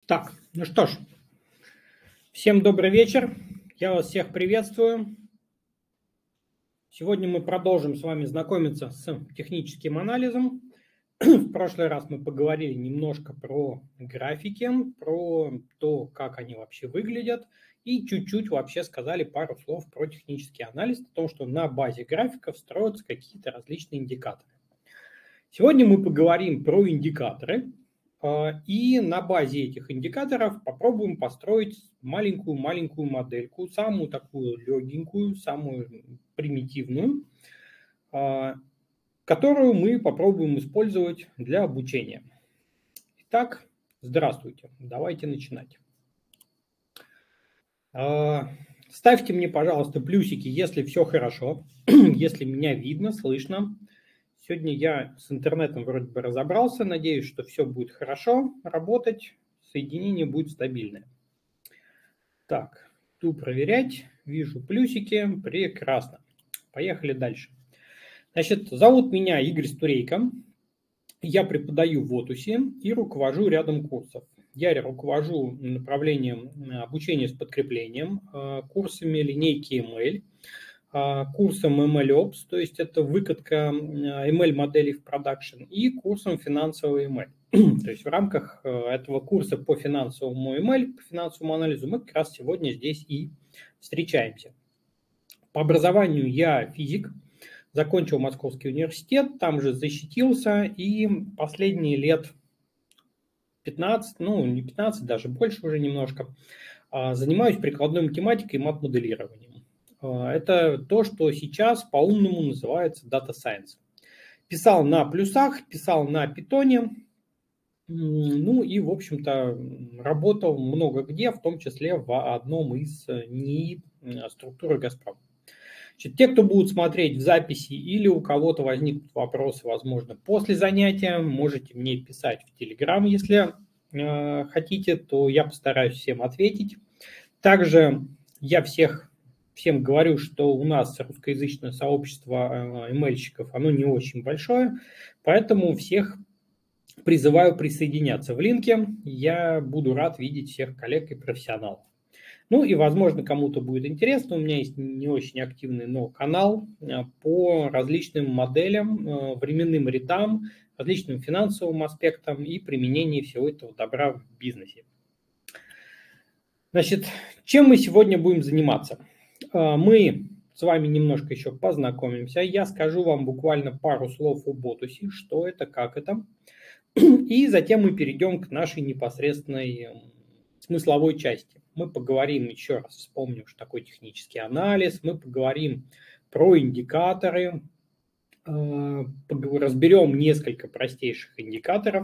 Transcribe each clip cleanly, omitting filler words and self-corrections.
Так, ну что ж, всем добрый вечер. Я вас всех приветствую. Сегодня мы продолжим с вами знакомиться с техническим анализом. В прошлый раз мы поговорили немножко про графики, про то, как они вообще выглядят, и чуть-чуть вообще сказали пару слов про технический анализ, о том, что на базе графиков строятся какие-то различные индикаторы. Сегодня мы поговорим про индикаторы, и на базе этих индикаторов попробуем построить маленькую модельку, самую такую легенькую, самую примитивную, которую мы попробуем использовать для обучения. Итак, здравствуйте, давайте начинать. Ставьте мне, пожалуйста, плюсики, если все хорошо, если меня видно, слышно. Сегодня я с интернетом вроде бы разобрался, надеюсь, что все будет хорошо работать, соединение будет стабильное. Так, иду проверять, вижу плюсики, прекрасно. Поехали дальше. Значит, зовут меня Игорь Стурейко, я преподаю в ОТУСе и руковожу рядом курсов. Я руковожу направлением обучения с подкреплением, курсами линейки ML, курсом MLOps, то есть это выкатка ML-моделей в продакшн, и курсом финансовый ML. То есть в рамках этого курса по финансовому ML, по финансовому анализу мы как раз сегодня здесь и встречаемся. По образованию я физик, закончил Московский университет, там же защитился, и последние лет 15, ну не 15, даже больше уже немножко, занимаюсь прикладной математикой и мат-моделированием. Это то, что сейчас по-умному называется Data Science. Писал на плюсах, писал на питоне, ну и, в общем-то, работал много где, в том числе в одном из НИИ структуры «Газпром». Значит, те, кто будут смотреть в записи или у кого-то возникнут вопросы, возможно, после занятия, можете мне писать в Telegram, если хотите, то я постараюсь всем ответить. Также я всем говорю, что у нас русскоязычное сообщество ML-щиков, оно не очень большое, поэтому всех призываю присоединяться в линке. Я буду рад видеть всех коллег и профессионалов. Ну и, возможно, кому-то будет интересно, у меня есть не очень активный, но канал по различным моделям, временным рядам, различным финансовым аспектам и применению всего этого добра в бизнесе. Значит, чем мы сегодня будем заниматься? Мы с вами немножко еще познакомимся. Я скажу вам буквально пару слов об ОТУСе, что это, как это. И затем мы перейдем к нашей непосредственной смысловой части. Мы поговорим еще раз, вспомним, что такое технический анализ, мы поговорим про индикаторы, разберем несколько простейших индикаторов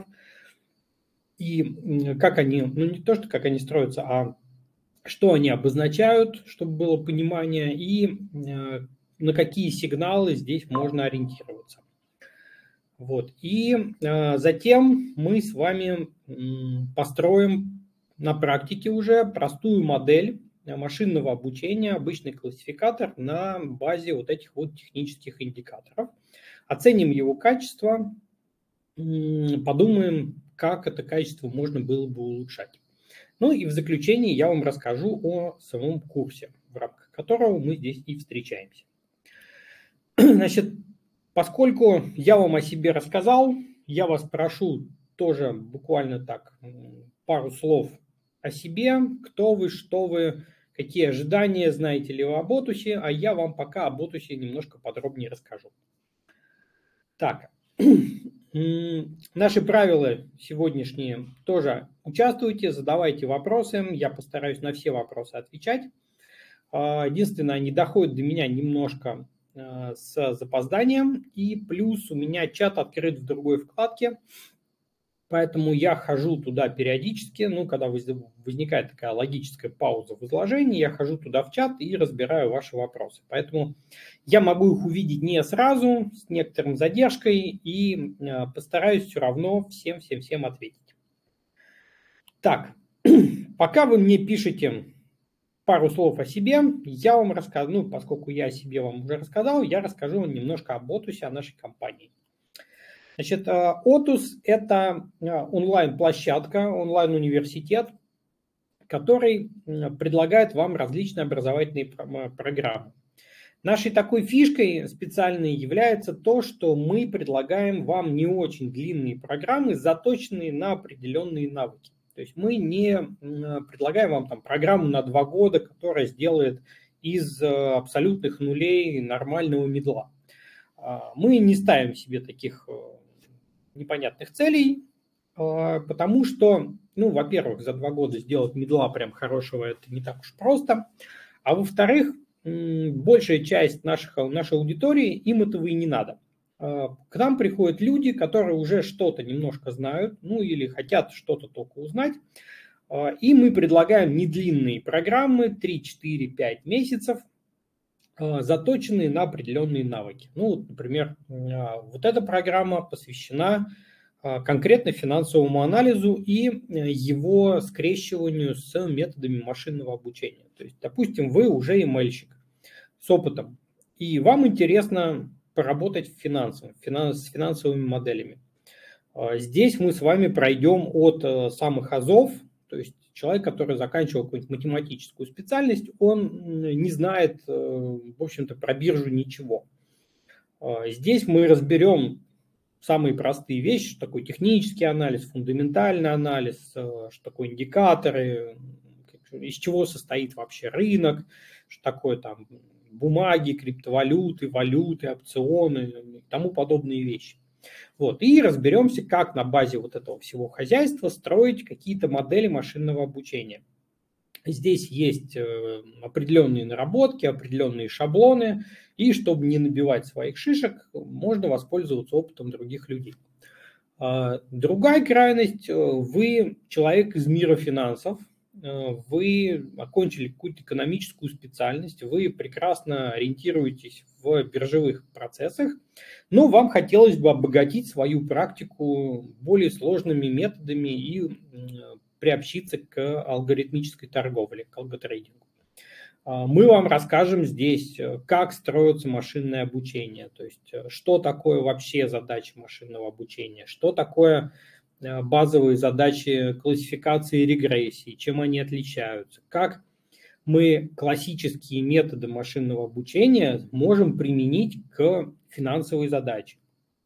и как они, ну не то, что как они строятся, а что они обозначают, чтобы было понимание, и на какие сигналы здесь можно ориентироваться. Вот. И затем мы с вами построим на практике уже простую модель машинного обучения, обычный классификатор на базе вот этих вот технических индикаторов. Оценим его качество, подумаем, как это качество можно было бы улучшать. Ну и в заключении я вам расскажу о самом курсе, в рамках которого мы здесь и встречаемся. Значит, поскольку я вам о себе рассказал, я вас прошу тоже буквально так пару слов о себе, кто вы, что вы, какие ожидания, знаете ли вы об ОТУСе, а я вам пока об ОТУСе немножко подробнее расскажу. Так, наши правила сегодняшние тоже участвуйте, задавайте вопросы, я постараюсь на все вопросы отвечать. Единственное, они доходят до меня немножко с запозданием, и плюс у меня чат открыт в другой вкладке, поэтому я хожу туда периодически, ну, когда возникает такая логическая пауза в изложении, я хожу туда в чат и разбираю ваши вопросы. Поэтому я могу их увидеть не сразу, с некоторым задержкой, и постараюсь все равно всем ответить. Так, пока вы мне пишете пару слов о себе, я вам расскажу, ну, поскольку я о себе вам уже рассказал, я расскажу вам немножко об ОТУСе, о нашей компании. Значит, Otus – это онлайн-площадка, онлайн-университет, который предлагает вам различные образовательные программы. Нашей такой фишкой специальной является то, что мы предлагаем вам не очень длинные программы, заточенные на определенные навыки. То есть мы не предлагаем вам там программу на 2 года, которая сделает из абсолютных нулей нормального мидла. Мы не ставим себе таких непонятных целей, потому что, ну, во-первых, за 2 года сделать мидла прям хорошего это не так уж просто, а во-вторых, большая часть нашей аудитории, им этого и не надо. К нам приходят люди, которые уже что-то немножко знают, ну или хотят что-то только узнать, и мы предлагаем недлинные программы, 3, 4, 5 месяцев, заточенные на определенные навыки. Ну, например, вот эта программа посвящена конкретно финансовому анализу и его скрещиванию с методами машинного обучения. То есть, допустим, вы уже ML-щик с опытом, и вам интересно поработать с финансовыми моделями. Здесь мы с вами пройдем от самых азов, то есть человек, который заканчивал какую-нибудь математическую специальность, он не знает, в общем-то, про биржу ничего. Здесь мы разберем самые простые вещи, что такое технический анализ, фундаментальный анализ, что такое индикаторы, из чего состоит вообще рынок, что такое там бумаги, криптовалюты, валюты, опционы и тому подобные вещи. Вот. И разберемся, как на базе вот этого всего хозяйства строить какие-то модели машинного обучения. Здесь есть определенные наработки, определенные шаблоны, и чтобы не набивать своих шишек, можно воспользоваться опытом других людей. Другая крайность, вы человек из мира финансов, вы окончили какую-то экономическую специальность, вы прекрасно ориентируетесь в биржевых процессах, но вам хотелось бы обогатить свою практику более сложными методами и приобщиться к алгоритмической торговле, к алготрейдингу. Мы вам расскажем здесь, как строится машинное обучение, то есть что такое вообще задача машинного обучения, что такое базовые задачи классификации и регрессии, чем они отличаются, как мы классические методы машинного обучения можем применить к финансовой задаче,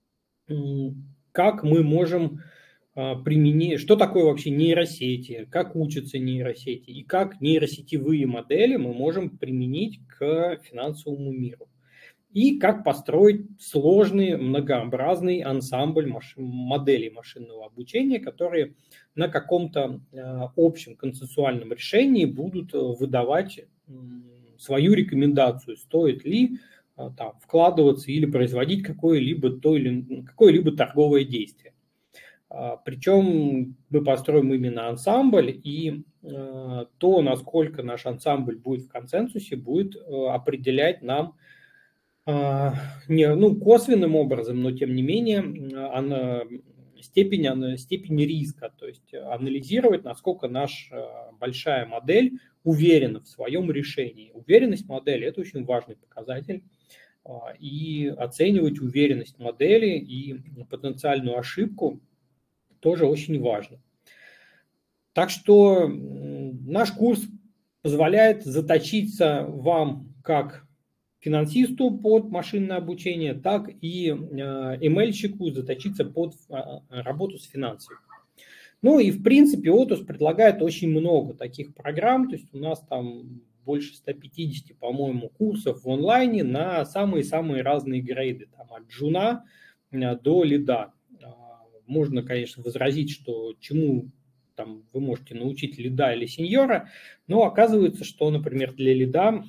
как мы можем применить, что такое вообще нейросети, как учатся нейросети и как нейросетевые модели мы можем применить к финансовому миру. И как построить сложный, многообразный ансамбль моделей машинного обучения, которые на каком-то общем консенсуальном решении будут выдавать свою рекомендацию, стоит ли там вкладываться или производить какое-либо торговое действие. Причем мы построим именно ансамбль, и то, насколько наш ансамбль будет в консенсусе, будет определять нам косвенным образом, но тем не менее степень риска, то есть анализировать, насколько наша большая модель уверена в своем решении. Уверенность модели – это очень важный показатель, и оценивать уверенность модели и потенциальную ошибку тоже очень важно. Так что наш курс позволяет заточиться вам как финансисту под машинное обучение, так и ML-щику заточиться под работу с финансами. Ну и в принципе Otus предлагает очень много таких программ, то есть у нас там больше 150, по-моему, курсов в онлайне на самые-самые разные грейды, там от джуна до лида. Можно, конечно, возразить, что чему там вы можете научить лида или сеньора, но оказывается, что, например, для лида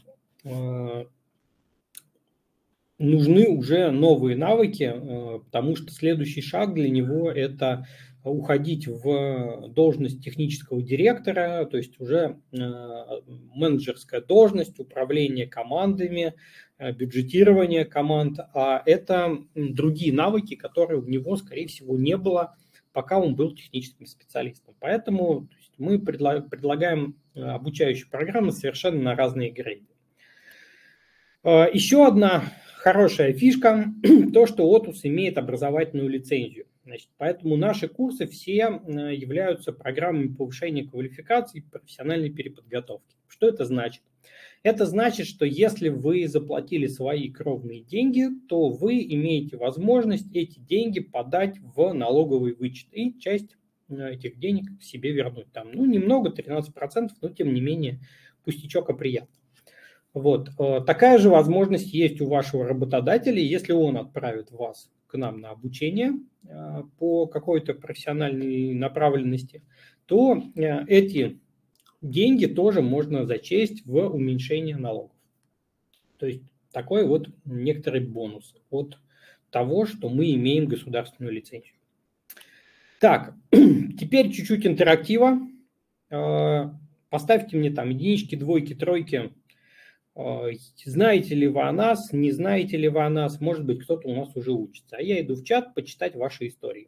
нужны уже новые навыки, потому что следующий шаг для него – это уходить в должность технического директора, то есть уже менеджерская должность, управление командами, бюджетирование команд, а это другие навыки, которые у него, скорее всего, не было, пока он был техническим специалистом. Поэтому мы предлагаем обучающие программы совершенно на разные грейды. Еще одна хорошая фишка, то, что Otus имеет образовательную лицензию. Значит, поэтому наши курсы все являются программами повышения квалификации и профессиональной переподготовки. Что это значит? Это значит, что если вы заплатили свои кровные деньги, то вы имеете возможность эти деньги подать в налоговый вычет и часть этих денег себе вернуть. Там, ну, немного, 13%, но тем не менее пустячок, а приятно. Вот. Такая же возможность есть у вашего работодателя, если он отправит вас к нам на обучение по какой-то профессиональной направленности, то эти деньги тоже можно зачесть в уменьшение налогов. То есть такой вот некоторый бонус от того, что мы имеем государственную лицензию. Так, теперь чуть-чуть интерактива. Поставьте мне там единички, двойки, тройки. Знаете ли вы о нас, не знаете ли вы о нас, может быть, кто-то у нас уже учится. А я иду в чат почитать ваши истории.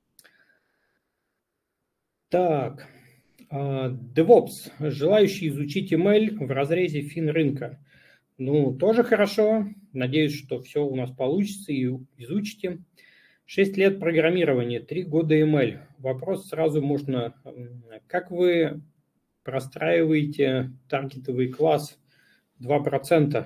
Так, DevOps, желающий изучить email в разрезе финрынка. Ну, тоже хорошо. Надеюсь, что все у нас получится и изучите. 6 лет программирования, 3 года email. Вопрос сразу можно. Как вы простраиваете таргетовый класс 2%?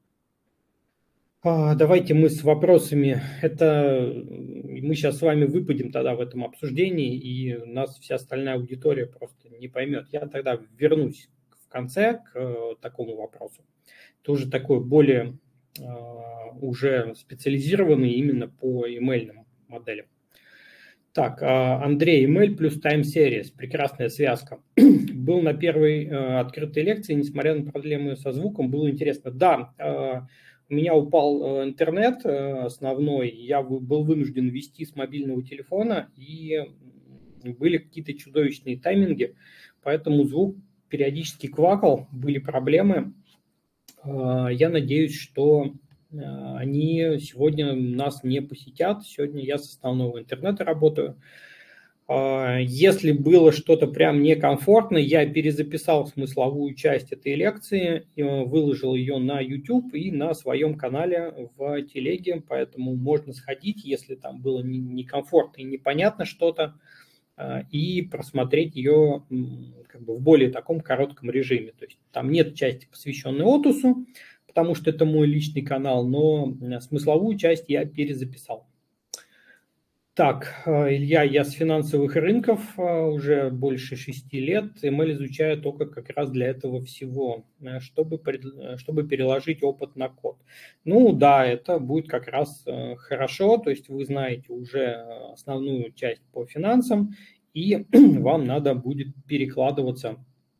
Давайте мы с вопросами. Это мы сейчас с вами выпадем тогда в этом обсуждении, и нас вся остальная аудитория просто не поймет. Я тогда вернусь в конце к такому вопросу. Это уже такой более уже специализированный именно по emailным моделям. Так, Андрей, email плюс time series, прекрасная связка. Был на первой открытой лекции, несмотря на проблемы со звуком, было интересно. Да, у меня упал интернет основной, я был вынужден вести с мобильного телефона, и были какие-то чудовищные тайминги, поэтому звук периодически квакал, были проблемы. Я надеюсь, что они сегодня нас не посетят. Сегодня я с основного интернета работаю. Если было что-то прям некомфортно, я перезаписал смысловую часть этой лекции, выложил ее на YouTube и на своем канале в телеге, поэтому можно сходить, если там было некомфортно и непонятно что-то, и просмотреть ее как бы в более таком коротком режиме. То есть там нет части, посвященной Otus, потому что это мой личный канал, но смысловую часть я перезаписал. Так, Илья, я с финансовых рынков уже больше 6 лет. ML изучаю только как раз для этого всего, чтобы переложить опыт на код. Ну да, это будет как раз хорошо, то есть вы знаете уже основную часть по финансам, и вам надо будет перекладываться,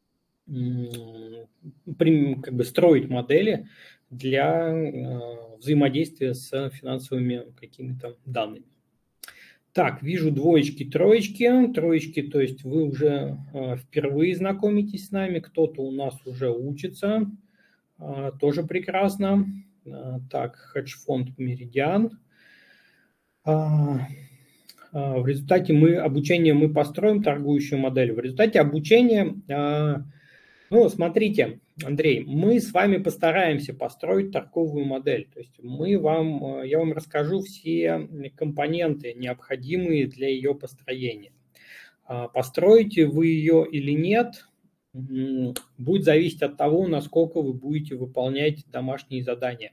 как бы строить модели для взаимодействия с финансовыми какими-то данными. Так, вижу двоечки, троечки. Троечки, то есть вы уже впервые знакомитесь с нами, кто-то у нас уже учится, тоже прекрасно. Так, хедж-фонд Meridian. В результате обучения мы построим торгующую модель. В результате обучения, ну, смотрите, Андрей, мы с вами постараемся построить торговую модель. То есть я вам расскажу все компоненты, необходимые для ее построения. Построите вы ее или нет, будет зависеть от того, насколько вы будете выполнять домашние задания.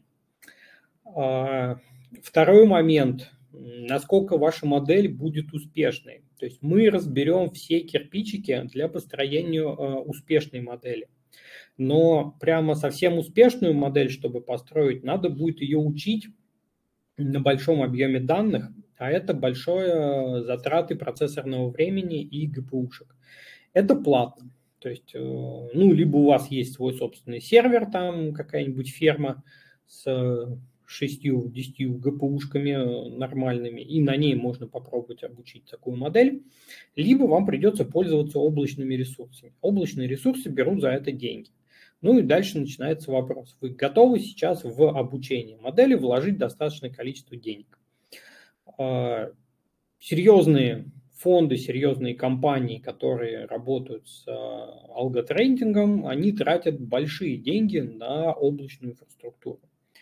Второй момент, насколько ваша модель будет успешной. То есть мы разберем все кирпичики для построения успешной модели. Но прямо совсем успешную модель, чтобы построить, надо будет ее учить на большом объеме данных, а это большие затраты процессорного времени и ГПУшек. Это платно. То есть, ну, либо у вас есть свой собственный сервер, там какая-нибудь ферма с 6-10 ГПУшками нормальными, и на ней можно попробовать обучить такую модель, либо вам придется пользоваться облачными ресурсами. Облачные ресурсы берут за это деньги. Ну и дальше начинается вопрос. Вы готовы сейчас в обучение модели вложить достаточное количество денег? Серьезные фонды, серьезные компании, которые работают с алготрейдингом, они тратят большие деньги на облачную инфраструктуру.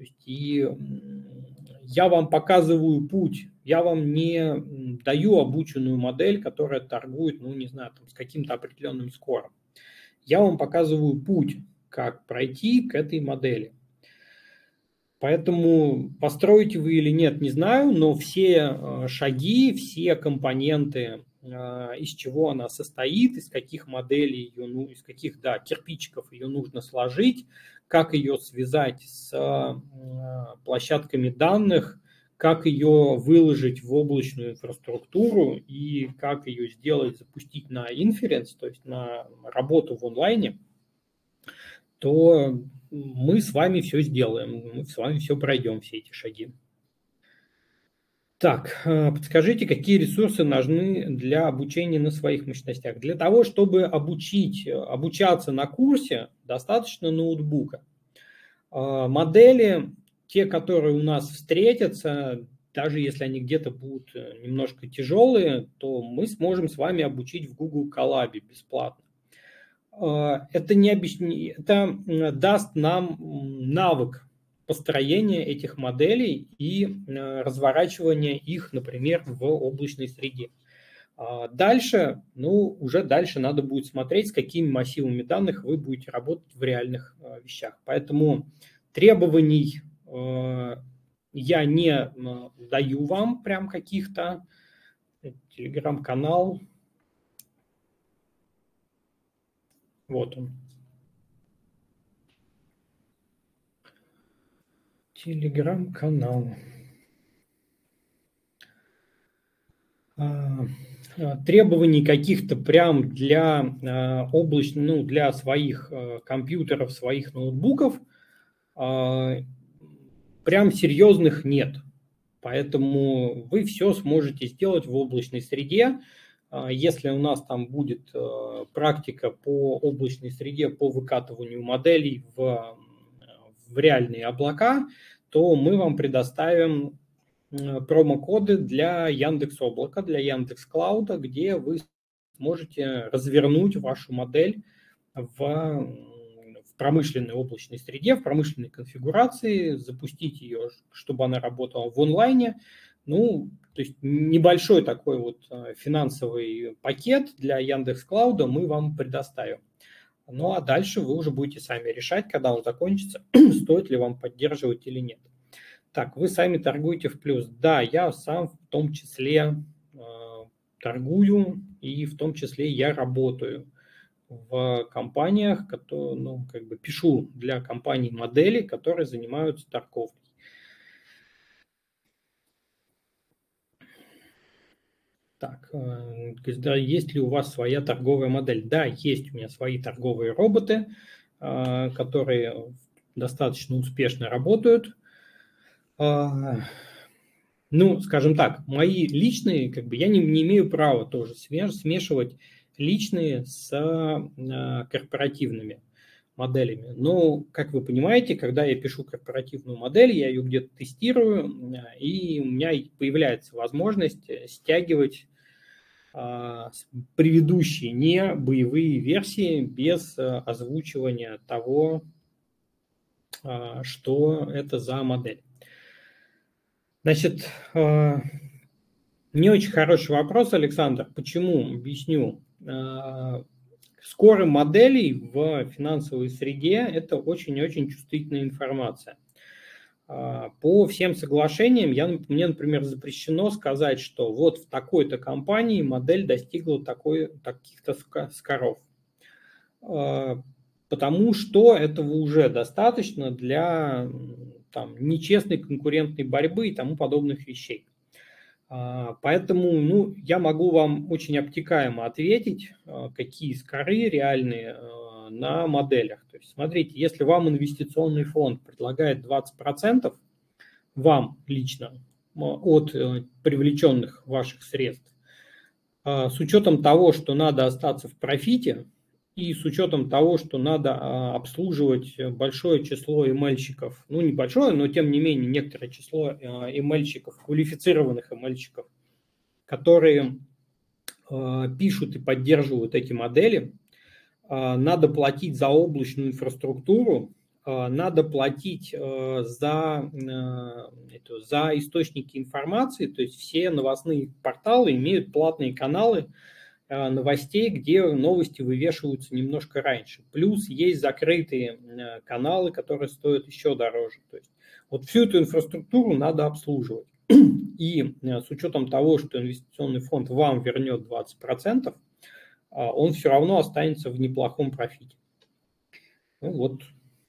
есть и я вам показываю путь, я вам не даю обученную модель, которая торгует, ну, не знаю, там, с каким-то определенным скором. Я вам показываю путь, как пройти к этой модели. Поэтому построите вы или нет, не знаю, но все шаги, все компоненты, из чего она состоит, из каких моделей ее, ну, из каких, да, кирпичиков ее нужно сложить, как ее связать с площадками данных, как ее выложить в облачную инфраструктуру и как ее сделать, запустить на инференс, то есть на работу в онлайне, то мы с вами все сделаем, мы с вами все пройдем, все эти шаги. Так, подскажите, какие ресурсы нужны для обучения на своих мощностях? Для того, чтобы обучаться на курсе, достаточно ноутбука. Модели, те, которые у нас встретятся, даже если они где-то будут немножко тяжелые, то мы сможем с вами обучить в Google Colab бесплатно. Это даст нам навык построения этих моделей и разворачивания их, например, в облачной среде. Дальше, уже дальше надо будет смотреть, с какими массивами данных вы будете работать в реальных вещах. Поэтому требований я не даю вам прям каких-то. Телеграм-канал. Вот он. Телеграм-канал. Требований каких-то прям для облачных, для своих компьютеров, своих ноутбуков прям серьезных нет. Поэтому вы все сможете сделать в облачной среде. Если у нас там будет практика по облачной среде, по выкатыванию моделей в реальные облака, то мы вам предоставим промокоды для Яндекс.Облака, для Яндекс.Клауда, где вы сможете развернуть вашу модель в промышленной облачной среде, в промышленной конфигурации, запустить ее, чтобы она работала в онлайне. То есть небольшой такой вот финансовый пакет для Яндекс.Клауда мы вам предоставим. Ну а дальше вы уже будете сами решать, когда он закончится, стоит ли вам поддерживать или нет. Так, вы сами торгуете в плюс. Да, я сам в том числе торгую, и в том числе я работаю в компаниях, которые, пишу для компаний модели, которые занимаются торговлей. Так, есть ли у вас своя торговая модель? Да, есть у меня свои торговые роботы, которые достаточно успешно работают. Скажем так, мои личные, я не имею права тоже смешивать личные с корпоративными моделями. Но, как вы понимаете, когда я пишу корпоративную модель, я ее где-то тестирую, и у меня появляется возможность стягивать предыдущие не боевые версии без озвучивания того, что это за модель. Значит, не очень хороший вопрос, Александр. Почему? Объясню. Скоры моделей в финансовой среде – это очень-очень чувствительная информация. По всем соглашениям мне, например, запрещено сказать, что вот в такой-то компании модель достигла таких-то скоров. Потому что этого уже достаточно для нечестной конкурентной борьбы и тому подобных вещей. Поэтому я могу вам очень обтекаемо ответить, какие скоры реальные на моделях. То есть, смотрите, если вам инвестиционный фонд предлагает 20% вам лично от привлеченных ваших средств, с учетом того, что надо остаться в профите, и с учетом того, что надо обслуживать большое число ML-щиков, небольшое, но тем не менее некоторое число ML-щиков, квалифицированных ML-щиков, которые пишут и поддерживают эти модели, надо платить за облачную инфраструктуру, надо платить за источники информации, то есть все новостные порталы имеют платные каналы новостей, где новости вывешиваются немножко раньше. Плюс есть закрытые каналы, которые стоят еще дороже. То есть вот всю эту инфраструктуру надо обслуживать. И с учетом того, что инвестиционный фонд вам вернет 20%, он все равно останется в неплохом профите. Ну, вот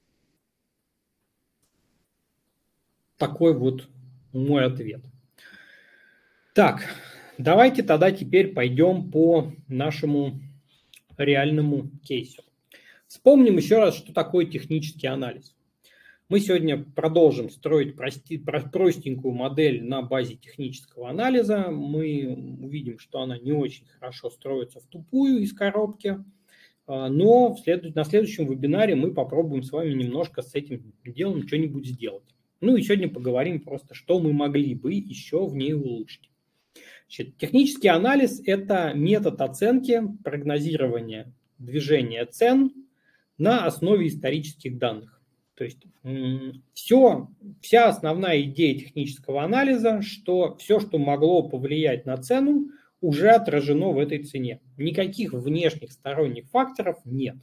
такой вот мой ответ. Так, давайте тогда теперь пойдем по нашему реальному кейсу. Вспомним еще раз, что такое технический анализ. Мы сегодня продолжим строить простенькую модель на базе технического анализа. Мы увидим, что она не очень хорошо строится в тупую из коробки, но на следующем вебинаре мы попробуем с вами немножко с этим делом что-нибудь сделать. Ну и сегодня поговорим просто, что мы могли бы еще в ней улучшить. Значит, технический анализ – это метод оценки, прогнозирования движения цен на основе исторических данных. То есть вся основная идея технического анализа, что все, что могло повлиять на цену, уже отражено в этой цене. Никаких внешних сторонних факторов нет.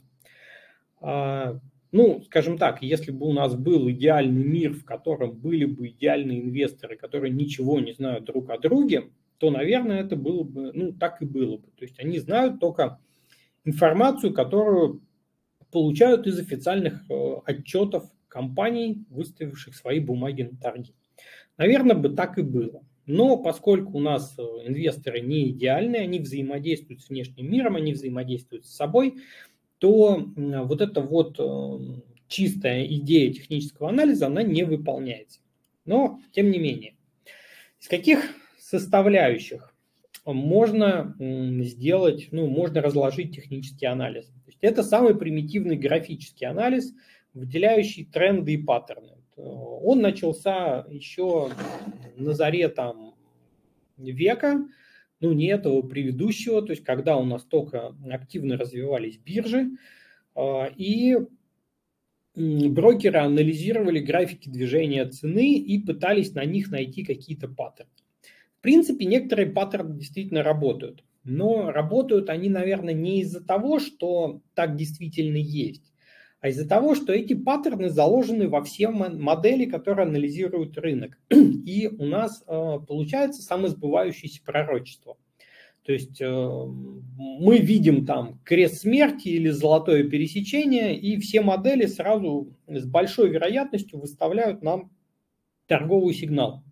Ну, скажем так, если бы у нас был идеальный мир, в котором были бы идеальные инвесторы, которые ничего не знают друг о друге, то, наверное, это было бы, ну, так и было бы. То есть они знают только информацию, которую получают из официальных отчетов компаний, выставивших свои бумаги на торги. Наверное, бы так и было. Но поскольку у нас инвесторы не идеальные, они взаимодействуют с внешним миром, они взаимодействуют с собой, то вот эта вот чистая идея технического анализа, она не выполняется. Но, тем не менее, из каких составляющих можно сделать, ну, можно разложить технический анализ? То есть это самый примитивный графический анализ, выделяющий тренды и паттерны. Он начался еще на заре там века, ну не этого, предыдущего, то есть когда у нас только активно развивались биржи, и брокеры анализировали графики движения цены и пытались на них найти какие-то паттерны. В принципе, некоторые паттерны действительно работают, но работают они, наверное, не из-за того, что так действительно есть, а из-за того, что эти паттерны заложены во все модели, которые анализируют рынок. И у нас получается самосбывающееся пророчество. То есть мы видим там крест смерти или золотое пересечение, и все модели сразу с большой вероятностью выставляют нам торговый сигнал.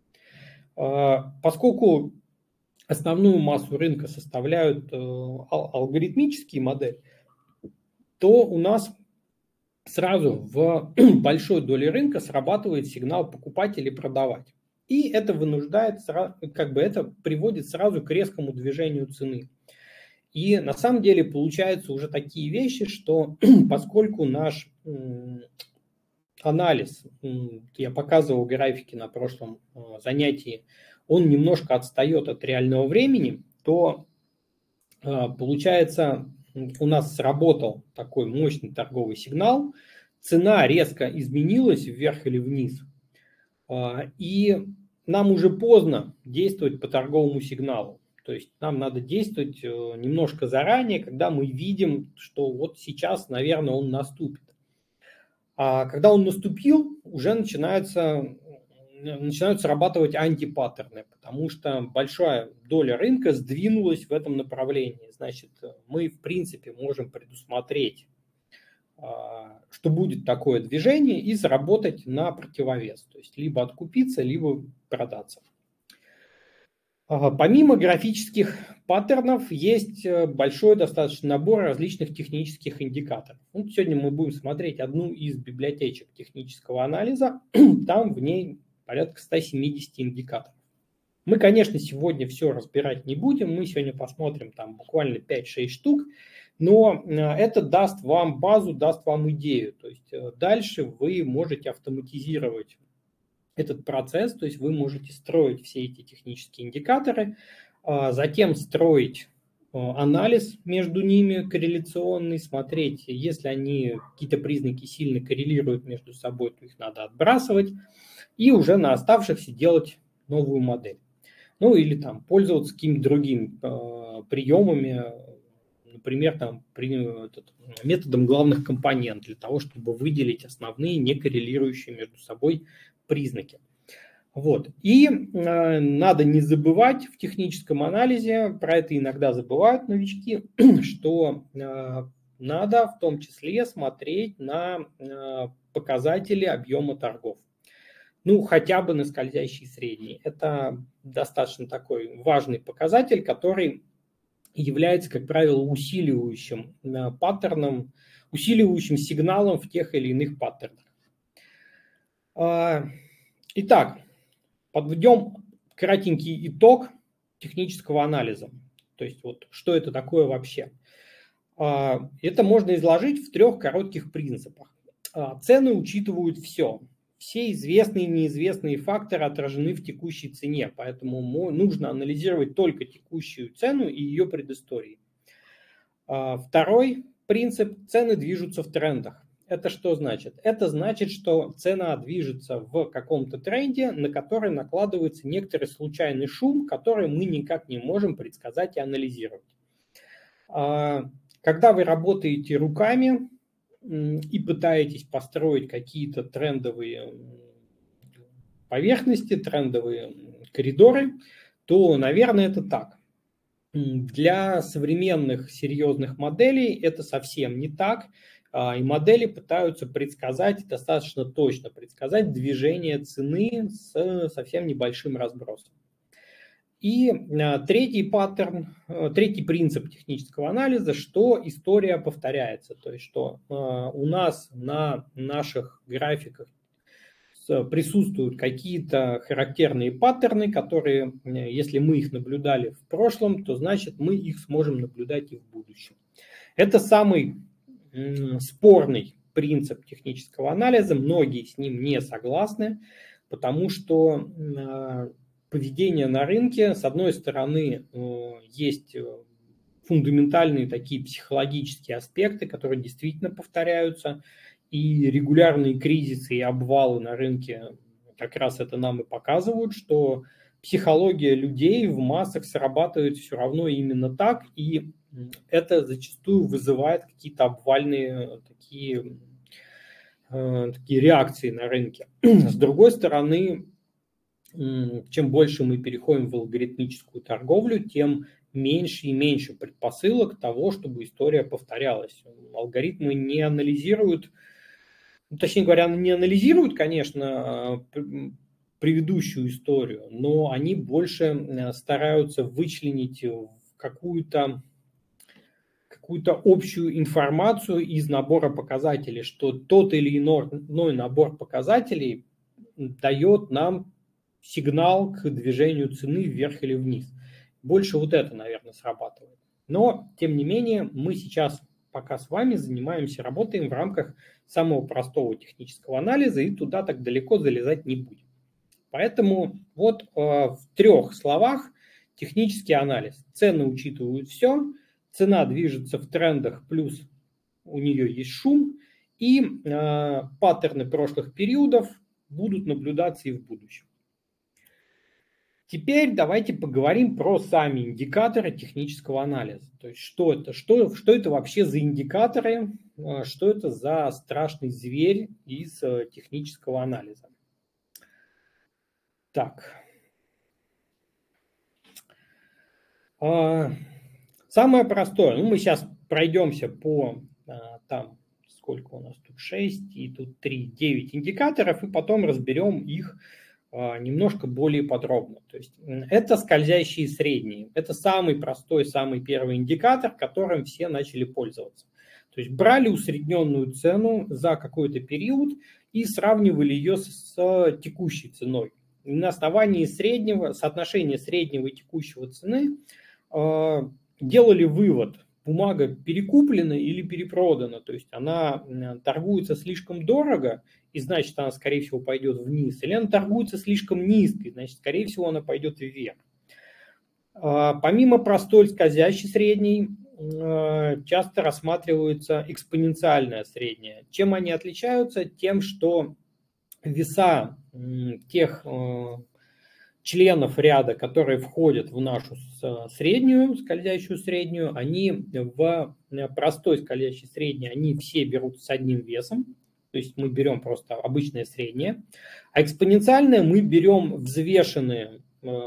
Поскольку основную массу рынка составляют алгоритмические модели, то у нас сразу в большой доле рынка срабатывает сигнал покупать или продавать. И это вынуждает, это приводит сразу к резкому движению цены. И на самом деле получаются уже такие вещи, что поскольку наш анализ, я показывал графики на прошлом занятии, он немножко отстает от реального времени, то получается, у нас сработал такой мощный торговый сигнал, цена резко изменилась вверх или вниз, и нам уже поздно действовать по торговому сигналу. То есть нам надо действовать немножко заранее, когда мы видим, что вот сейчас, наверное, он наступит. А когда он наступил, уже начинают срабатывать антипаттерны, потому что большая доля рынка сдвинулась в этом направлении. Значит, мы, в принципе, можем предусмотреть, что будет такое движение, и заработать на противовес. То есть либо откупиться, либо продаться. Помимо графических паттернов есть большой достаточно набор различных технических индикаторов. Вот сегодня мы будем смотреть одну из библиотечек технического анализа. Там в ней порядка 170 индикаторов. Мы, конечно, сегодня все разбирать не будем. Мы сегодня посмотрим там буквально 5-6 штук. Но это даст вам базу, даст вам идею. То есть дальше вы можете автоматизировать этот процесс, то есть вы можете строить все эти технические индикаторы, затем строить анализ между ними корреляционный, смотреть, если они какие-то признаки сильно коррелируют между собой, то их надо отбрасывать, и уже на оставшихся делать новую модель. Ну или там пользоваться какими-то другими приемами, например, там, методом главных компонентов для того, чтобы выделить основные некоррелирующие между собой признаки. Вот. И надо не забывать в техническом анализе, про это иногда забывают новички, что надо в том числе смотреть на показатели объема торгов. Ну, хотя бы на скользящий средний. Это достаточно такой важный показатель, который является, как правило, усиливающим паттерном, усиливающим сигналом в тех или иных паттернах. Итак, подведем кратенький итог технического анализа. То есть, вот что это такое вообще? Это можно изложить в 3 коротких принципах. Цены учитывают все. Все известные и неизвестные факторы отражены в текущей цене, поэтому нужно анализировать только текущую цену и ее предыстории. 2 принцип – цены движутся в трендах. Это что значит? Это значит, что цена движется в каком-то тренде, на который накладывается некоторый случайный шум, который мы никак не можем предсказать и анализировать. Когда вы работаете руками и пытаетесь построить какие-то трендовые поверхности, трендовые коридоры, то, наверное, это так. Для современных серьезных моделей это совсем не так. И модели пытаются предсказать, достаточно точно предсказать движение цены с совсем небольшим разбросом. И третий принцип технического анализа, что история повторяется. То есть, что у нас на наших графиках присутствуют какие-то характерные паттерны, которые, если мы их наблюдали в прошлом, то значит мы их сможем наблюдать и в будущем. Это самый спорный принцип технического анализа, многие с ним не согласны, потому что поведение на рынке, с одной стороны, есть фундаментальные такие психологические аспекты, которые действительно повторяются, и регулярные кризисы и обвалы на рынке как раз это нам и показывают, что психология людей в массах срабатывает все равно именно так, и это зачастую вызывает какие-то обвальные такие реакции на рынке. С другой стороны, чем больше мы переходим в алгоритмическую торговлю, тем меньше и меньше предпосылок того, чтобы история повторялась. Алгоритмы не анализируют, точнее говоря, не анализируют, конечно, предыдущую историю, но они больше стараются вычленить какую-то общую информацию из набора показателей, что тот или иной набор показателей дает нам сигнал к движению цены вверх или вниз. Больше вот это, наверное, срабатывает. Но, тем не менее, мы сейчас пока с вами работаем в рамках самого простого технического анализа и туда так далеко залезать не будем. Поэтому вот в 3 словах технический анализ. Цены учитывают все, цена движется в трендах, плюс у нее есть шум, и паттерны прошлых периодов будут наблюдаться и в будущем. Теперь давайте поговорим про сами индикаторы технического анализа. То есть что это вообще за индикаторы, что это за страшный зверь из технического анализа. Так. Самое простое, мы сейчас пройдемся по там, сколько у нас тут 6 и тут 3, 9 индикаторов, и потом разберем их немножко более подробно. То есть это скользящие средние. Это самый простой, самый первый индикатор, которым все начали пользоваться. То есть брали усредненную цену за какой-то период и сравнивали ее с текущей ценой. И на основании соотношения среднего и текущего цены делали вывод, бумага перекуплена или перепродана, то есть она торгуется слишком дорого, и значит она, скорее всего, пойдет вниз, или она торгуется слишком низко, и значит, скорее всего, она пойдет вверх. Помимо простой скользящей средней, часто рассматривается экспоненциальная средняя. Чем они отличаются? Тем, что веса тех членов ряда, которые входят в нашу среднюю, скользящую среднюю, они в простой скользящей средней, они все берут с одним весом, то есть мы берем просто обычное среднее, а экспоненциальное мы берем взвешенные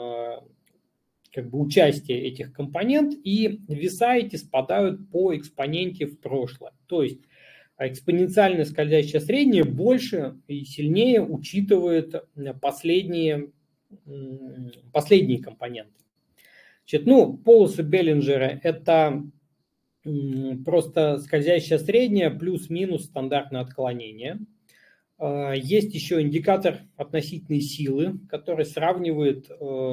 участие этих компонент, и веса эти спадают по экспоненте в прошлое. То есть экспоненциальная скользящая средняя больше и сильнее учитывает последние компоненты. Значит, полосы Беллинджера – это просто скользящая средняя плюс-минус стандартное отклонение. Есть еще индикатор относительной силы, который сравнивает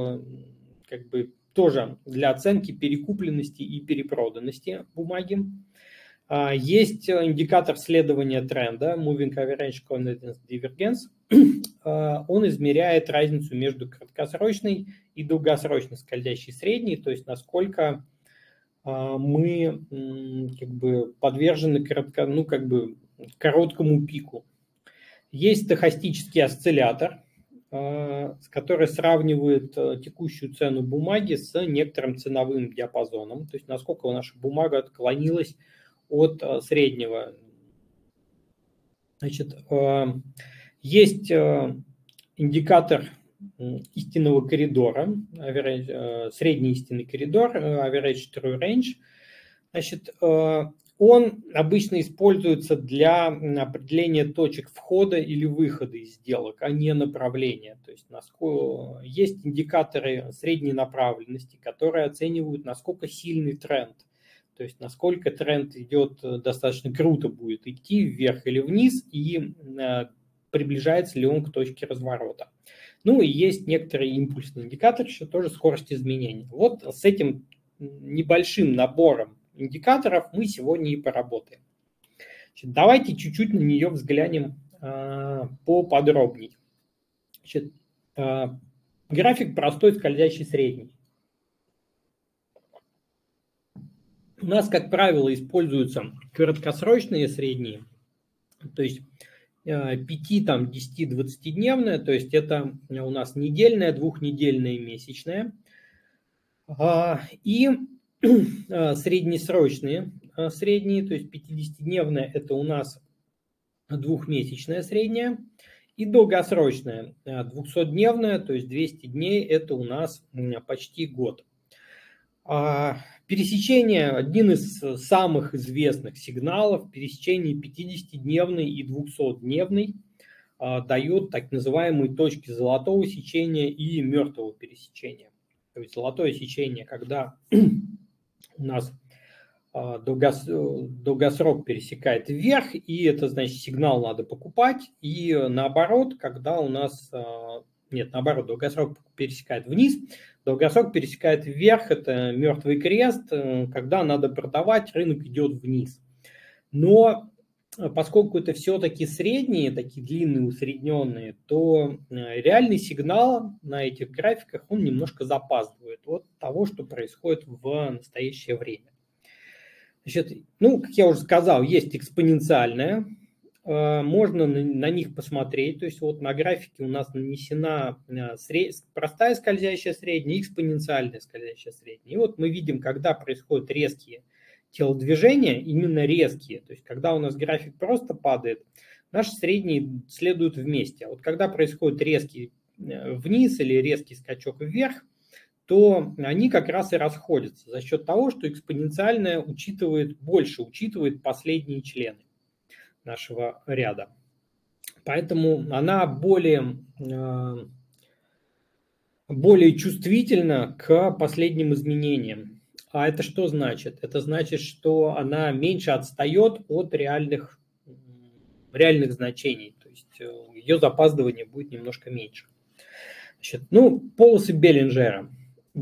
тоже для оценки перекупленности и перепроданности бумаги. Есть индикатор следования тренда, Moving Average Confidence Divergence. Он измеряет разницу между краткосрочной и долгосрочной скользящей средней, то есть насколько мы подвержены короткому пику. Есть стохастический осциллятор, который сравнивает текущую цену бумаги с некоторым ценовым диапазоном, то есть насколько наша бумага отклонилась от среднего. Значит, есть индикатор истинного коридора, средний истинный коридор, average true range. Значит, он обычно используется для определения точек входа или выхода из сделок, а не направления. То есть есть индикаторы средней направленности, которые оценивают, насколько сильный тренд. То есть насколько тренд идет достаточно круто, будет идти вверх или вниз, и приближается ли он к точке разворота. И есть некоторые импульсные индикаторы, еще тоже скорость изменений. Вот с этим небольшим набором индикаторов мы сегодня и поработаем. Значит, давайте чуть-чуть на нее взглянем поподробнее. Значит, график простой скользящий средний. У нас, как правило, используются краткосрочные средние, то есть 5, 10, 20-дневная, то есть это у нас недельная, двухнедельная и месячная. И среднесрочные средние, то есть 50-дневная, это у нас двухмесячная средняя. И долгосрочная 200-дневная, то есть 200 дней, это у нас почти год. Пересечение, один из самых известных сигналов, пересечение 50-дневный и 200-дневный дает так называемые точки золотого сечения и мертвого пересечения. То есть золотое сечение, когда у нас долгосрок пересекает вверх, и это значит сигнал надо покупать, и наоборот, когда у нас, наоборот, долгосрок пересекает вниз, долгосрок пересекает вверх, это мертвый крест, когда надо продавать, рынок идет вниз. Но поскольку это все-таки средние, такие длинные, усредненные, то реальный сигнал на этих графиках, он немножко запаздывает от того, что происходит в настоящее время. Значит, как я уже сказал, есть экспоненциальная, можно на них посмотреть, то есть вот на графике у нас нанесена простая скользящая средняя и экспоненциальная скользящая средняя. И вот мы видим, когда происходят резкие телодвижения, именно резкие, то есть когда у нас график просто падает, наши средние следуют вместе. А вот когда происходит резкий вниз или резкий скачок вверх, то они как раз и расходятся за счет того, что экспоненциальная больше учитывает последние члены нашего ряда. Поэтому она более чувствительна к последним изменениям. А это что значит? Это значит, что она меньше отстает от реальных значений. То есть ее запаздывание будет немножко меньше. Значит, полосы Беллинджера.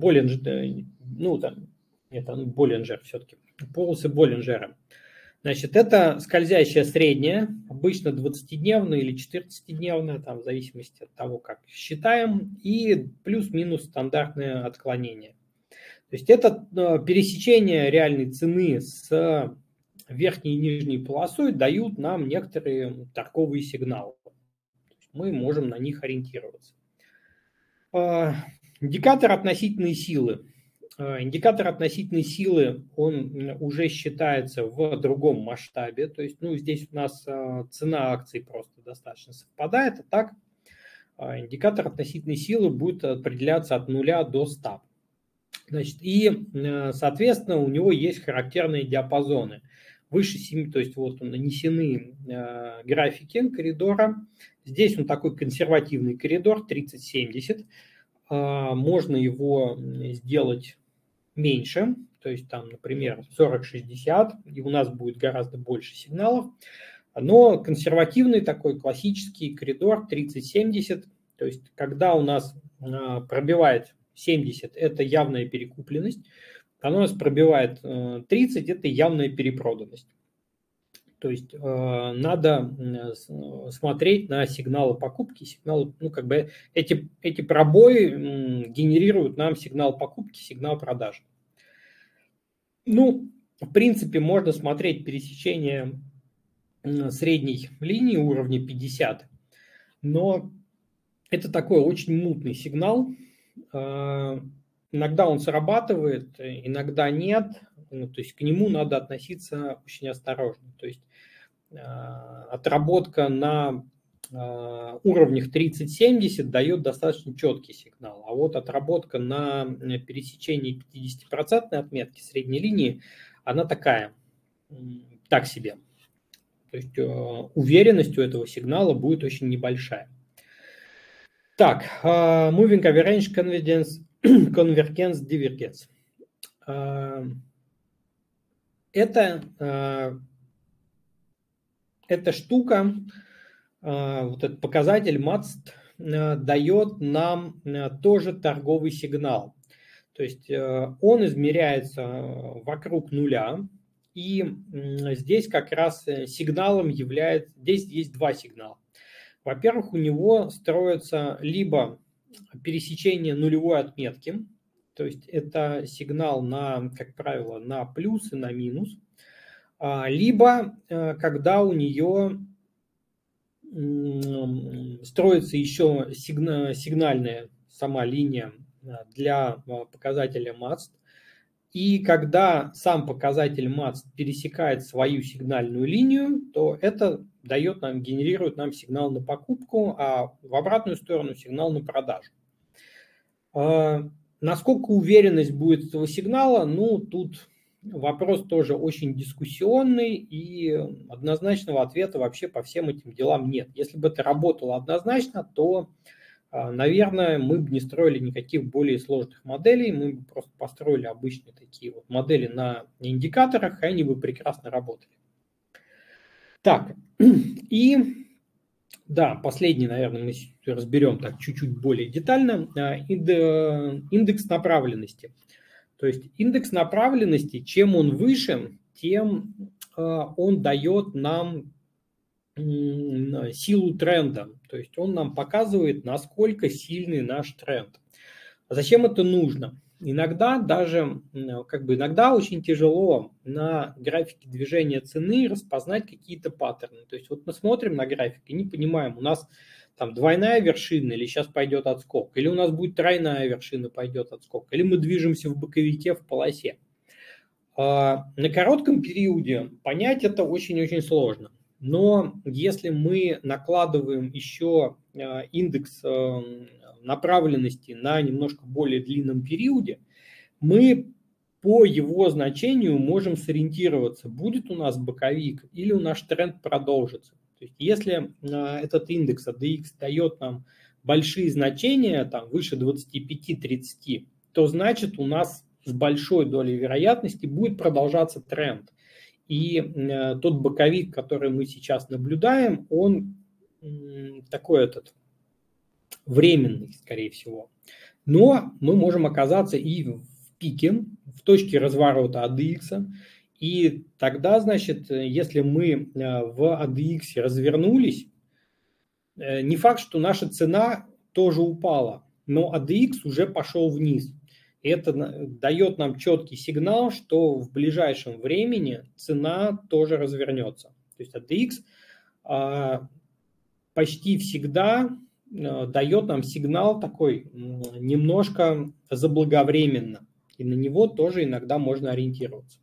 Боллинджер все-таки. Полосы Боллинджера. Значит, это скользящая средняя, обычно 20-дневная или 14-дневная, в зависимости от того, как считаем, и плюс-минус стандартное отклонение. То есть это пересечение реальной цены с верхней и нижней полосой дают нам некоторые торговые сигналы. Мы можем на них ориентироваться. Индикатор относительной силы. Индикатор относительной силы, он уже считается в другом масштабе. То есть, здесь у нас цена акций просто достаточно совпадает. А так, индикатор относительной силы будет определяться от 0 до 100. Значит, и, соответственно, у него есть характерные диапазоны. Выше 7, то есть вот нанесены графики коридора. Здесь он такой консервативный коридор, 30-70. Можно его сделать меньше, то есть там, например, 40-60, и у нас будет гораздо больше сигналов. Но консервативный такой классический коридор 30-70, то есть когда у нас пробивает 70, это явная перекупленность, когда у нас пробивает 30, это явная перепроданность. То есть надо смотреть на сигналы покупки, сигналы, эти пробои генерируют нам сигнал покупки, сигнал продажи. В принципе, можно смотреть пересечение средней линии уровня 50, но это такой очень мутный сигнал. Иногда он срабатывает, иногда нет. То есть к нему надо относиться очень осторожно. То есть отработка на уровнях 30-70 дает достаточно четкий сигнал. А вот отработка на пересечении 50% отметки средней линии, она такая, так себе. То есть уверенность у этого сигнала будет очень небольшая. Так, Moving Average Convergence Divergence. Эта штука, вот этот показатель MATST дает нам тоже торговый сигнал. То есть он измеряется вокруг нуля, и здесь как раз сигналом является, здесь есть два сигнала. Во-первых, у него строится либо пересечение нулевой отметки, то есть это сигнал на, как правило, на плюс и на минус, либо когда у нее строится еще сигнальная сама линия для показателя MATST, и когда сам показатель MATST пересекает свою сигнальную линию, то это дает нам, генерирует нам сигнал на покупку, а в обратную сторону сигнал на продажу. Насколько уверенность будет этого сигнала, тут вопрос тоже очень дискуссионный, и однозначного ответа вообще по всем этим делам нет. Если бы это работало однозначно, то, наверное, мы бы не строили никаких более сложных моделей, мы бы просто построили обычные такие вот модели на индикаторах, и они бы прекрасно работали. Так, и да, последний, наверное, мы разберем так чуть-чуть более детально. Индекс направленности. То есть индекс направленности, чем он выше, тем он дает нам силу тренда. То есть он нам показывает, насколько сильный наш тренд. А зачем это нужно? Иногда даже, иногда очень тяжело на графике движения цены распознать какие-то паттерны. То есть вот мы смотрим на график и не понимаем, у нас там двойная вершина или сейчас пойдет отскок, или у нас будет тройная вершина, пойдет отскок, или мы движемся в боковике в полосе. На коротком периоде понять это очень-очень сложно. Но если мы накладываем еще индекс направленности на немножко более длинном периоде, мы по его значению можем сориентироваться, будет у нас боковик или у нас тренд продолжится. То есть если этот индекс ADX дает нам большие значения, там выше 25-30, то значит у нас с большой долей вероятности будет продолжаться тренд. И тот боковик, который мы сейчас наблюдаем, он такой временный, скорее всего. Но мы можем оказаться и в пике, в точке разворота ADX. И тогда, значит, если мы в ADX развернулись, не факт, что наша цена тоже упала, но ADX уже пошел вниз. Это дает нам четкий сигнал, что в ближайшем времени цена тоже развернется. То есть ADX почти всегда дает нам сигнал такой немножко заблаговременно. И на него тоже иногда можно ориентироваться.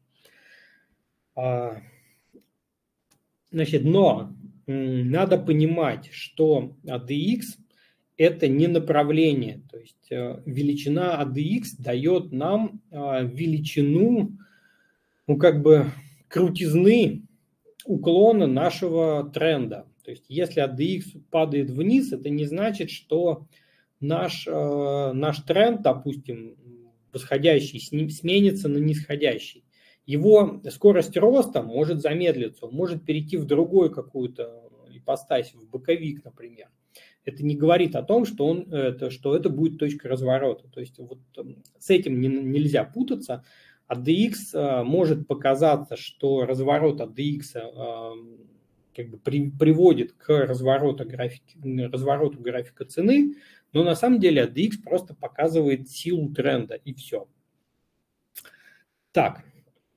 Значит, но надо понимать, что ADX – это не направление. То есть величина ADX дает нам величину, ну, как бы крутизны уклона нашего тренда. То есть если ADX падает вниз, это не значит, что наш тренд, допустим, восходящий сменится на нисходящий. Его скорость роста может замедлиться, он может перейти в другую какую-то ипостась, в боковик, например. Это не говорит о том, что это будет точка разворота. То есть вот с этим нельзя путаться. ADX может показаться, что разворот ADX как бы приводит к развороту графика цены, но на самом деле ADX просто показывает силу тренда, и все. Так,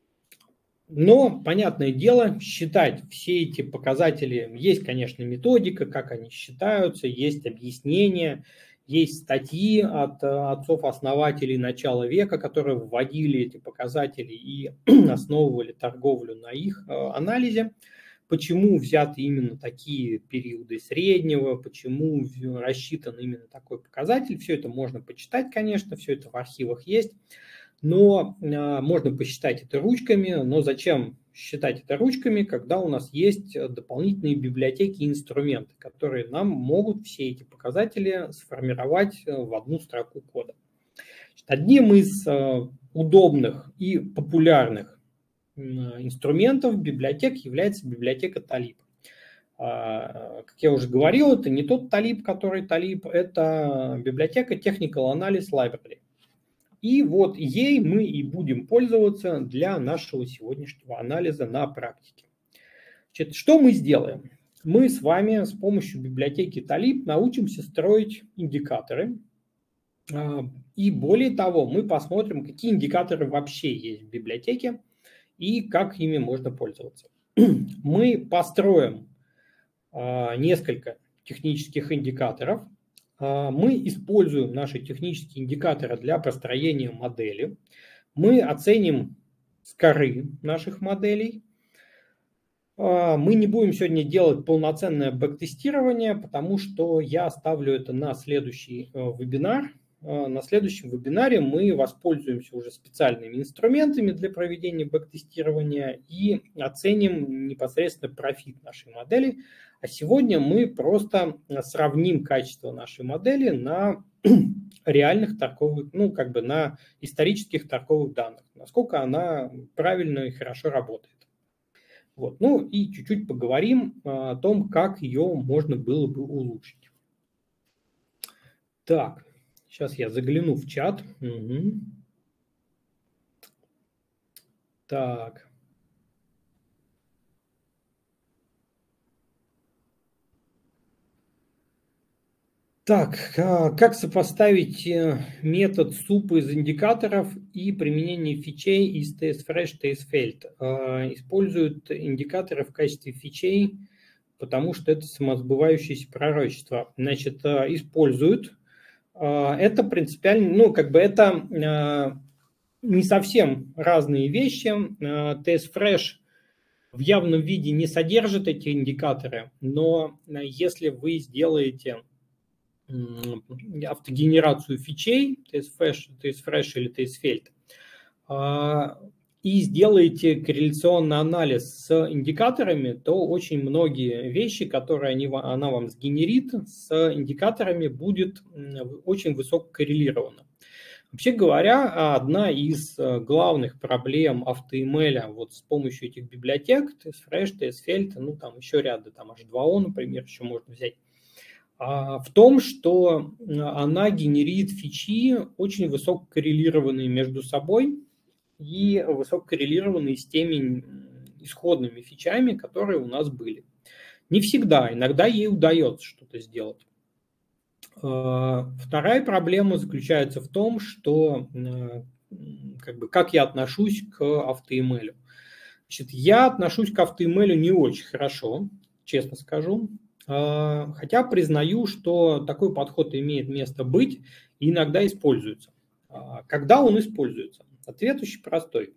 но, понятное дело, считать все эти показатели, есть, конечно, методика, как они считаются, есть объяснения, есть статьи от отцов-основателей начала века, которые вводили эти показатели и основывали торговлю на их анализе. Почему взяты именно такие периоды среднего, почему рассчитан именно такой показатель, все это можно почитать, конечно, все это в архивах есть. Но можно посчитать это ручками, но зачем считать это ручками, когда у нас есть дополнительные библиотеки и инструменты, которые нам могут все эти показатели сформировать в одну строку кода. Одним из удобных и популярных инструментов библиотек является библиотека Talib. Как я уже говорил, это не тот Talib, который Talib, это библиотека Technical Analysis Library. И вот ей мы и будем пользоваться для нашего сегодняшнего анализа на практике. Значит, что мы сделаем? Мы с вами с помощью библиотеки Talib научимся строить индикаторы. И более того, мы посмотрим, какие индикаторы вообще есть в библиотеке и как ими можно пользоваться. Мы построим несколько технических индикаторов. Мы используем наши технические индикаторы для построения модели. Мы оценим скоры наших моделей. Мы не будем сегодня делать полноценное бэктестирование, потому что я оставлю это на следующий вебинар. На следующем вебинаре мы воспользуемся уже специальными инструментами для проведения бэктестирования и оценим непосредственно профит нашей модели. А сегодня мы просто сравним качество нашей модели на реальных торговых, ну, как бы на исторических торговых данных, насколько она правильно и хорошо работает. Вот. Ну и чуть-чуть поговорим о том, как ее можно было бы улучшить. Так, сейчас я загляну в чат. Угу. Так. Так, как сопоставить метод супа из индикаторов и применение фичей из TS-Fresh, TS-Failed? Используют индикаторы в качестве фичей, потому что это самосбывающееся пророчество. Значит, используют. Это принципиально, ну, как бы это не совсем разные вещи. TS-Fresh в явном виде не содержит эти индикаторы, но если вы сделаете автогенерацию фичей, TS-Fresh или TS-Failed, и сделаете корреляционный анализ с индикаторами, то очень многие вещи, которые она вам сгенерит, с индикаторами будет очень высоко коррелировано. Вообще говоря, одна из главных проблем AutoML вот с помощью этих библиотек, TS-Fresh, TS-Failed, ну там еще ряда, там H2O, например, еще можно взять, в том, что она генерит фичи, очень высоко коррелированные между собой и высоко коррелированные с теми исходными фичами, которые у нас были. Не всегда, иногда ей удается что-то сделать. Вторая проблема заключается в том, что как я отношусь к AutoML. Значит, я отношусь к AutoML не очень хорошо, честно скажу, хотя признаю, что такой подход имеет место быть и иногда используется. Когда он используется? Ответ очень простой.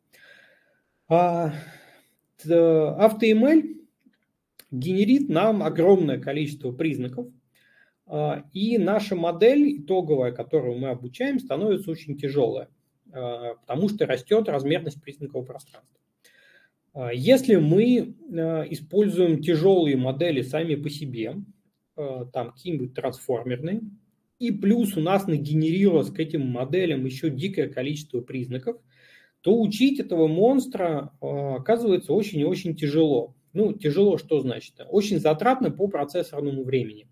AutoML генерит нам огромное количество признаков, и наша модель итоговая, которую мы обучаем, становится очень тяжелая, потому что растет размерность признаков пространства. Если мы используем тяжелые модели сами по себе, там какие-нибудь трансформерные, и плюс у нас нагенерировалось к этим моделям еще дикое количество признаков, то учить этого монстра оказывается очень и очень тяжело. Ну, тяжело что значит? Очень затратно по процессорному времени.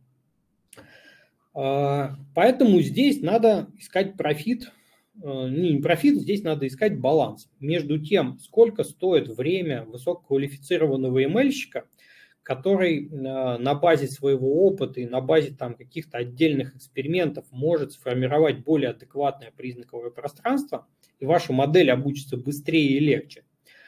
Поэтому здесь надо искать профит. Не профит, здесь надо искать баланс между тем, сколько стоит время высококвалифицированного ML-щика, который на базе своего опыта и на базе там каких-то отдельных экспериментов может сформировать более адекватное признаковое пространство, и ваша модель обучится быстрее и легче.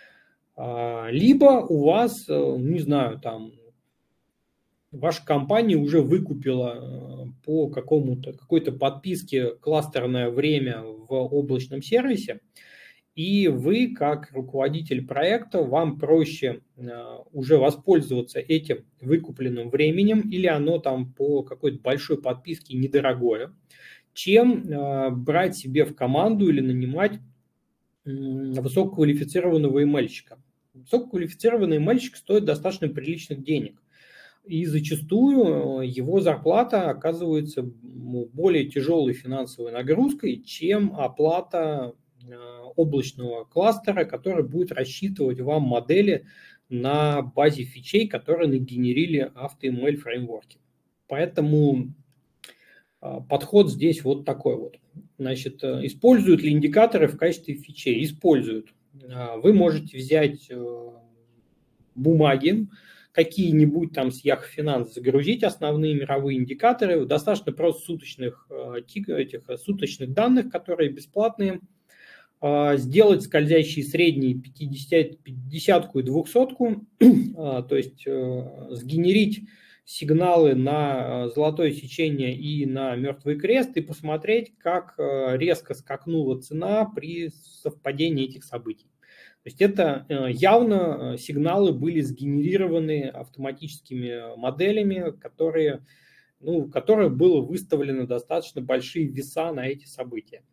Либо у вас, не знаю, там ваша компания уже выкупила по какой-то подписке кластерное время в облачном сервисе, и вы, как руководитель проекта, вам проще уже воспользоваться этим выкупленным временем, или оно там по какой-то большой подписке недорогое, чем брать себе в команду или нанимать высококвалифицированного ML-щика. Высококвалифицированный ML-щик стоит достаточно приличных денег. И зачастую его зарплата оказывается более тяжелой финансовой нагрузкой, чем оплата облачного кластера, который будет рассчитывать вам модели на базе фичей, которые нагенерили AutoML фреймворки. Поэтому подход здесь вот такой вот. Значит, используют ли индикаторы в качестве фичей? Используют. Вы можете взять бумаги, какие-нибудь там с Yahoo Finance, загрузить основные мировые индикаторы, достаточно просто суточных данных, которые бесплатные, сделать скользящие средние 50-ку и 200-ку, то есть сгенерить сигналы на золотое сечение и на мертвый крест и посмотреть, как резко скакнула цена при совпадении этих событий. То есть это явно сигналы были сгенерированы автоматическими моделями, которые было выставлены достаточно большие веса на эти события.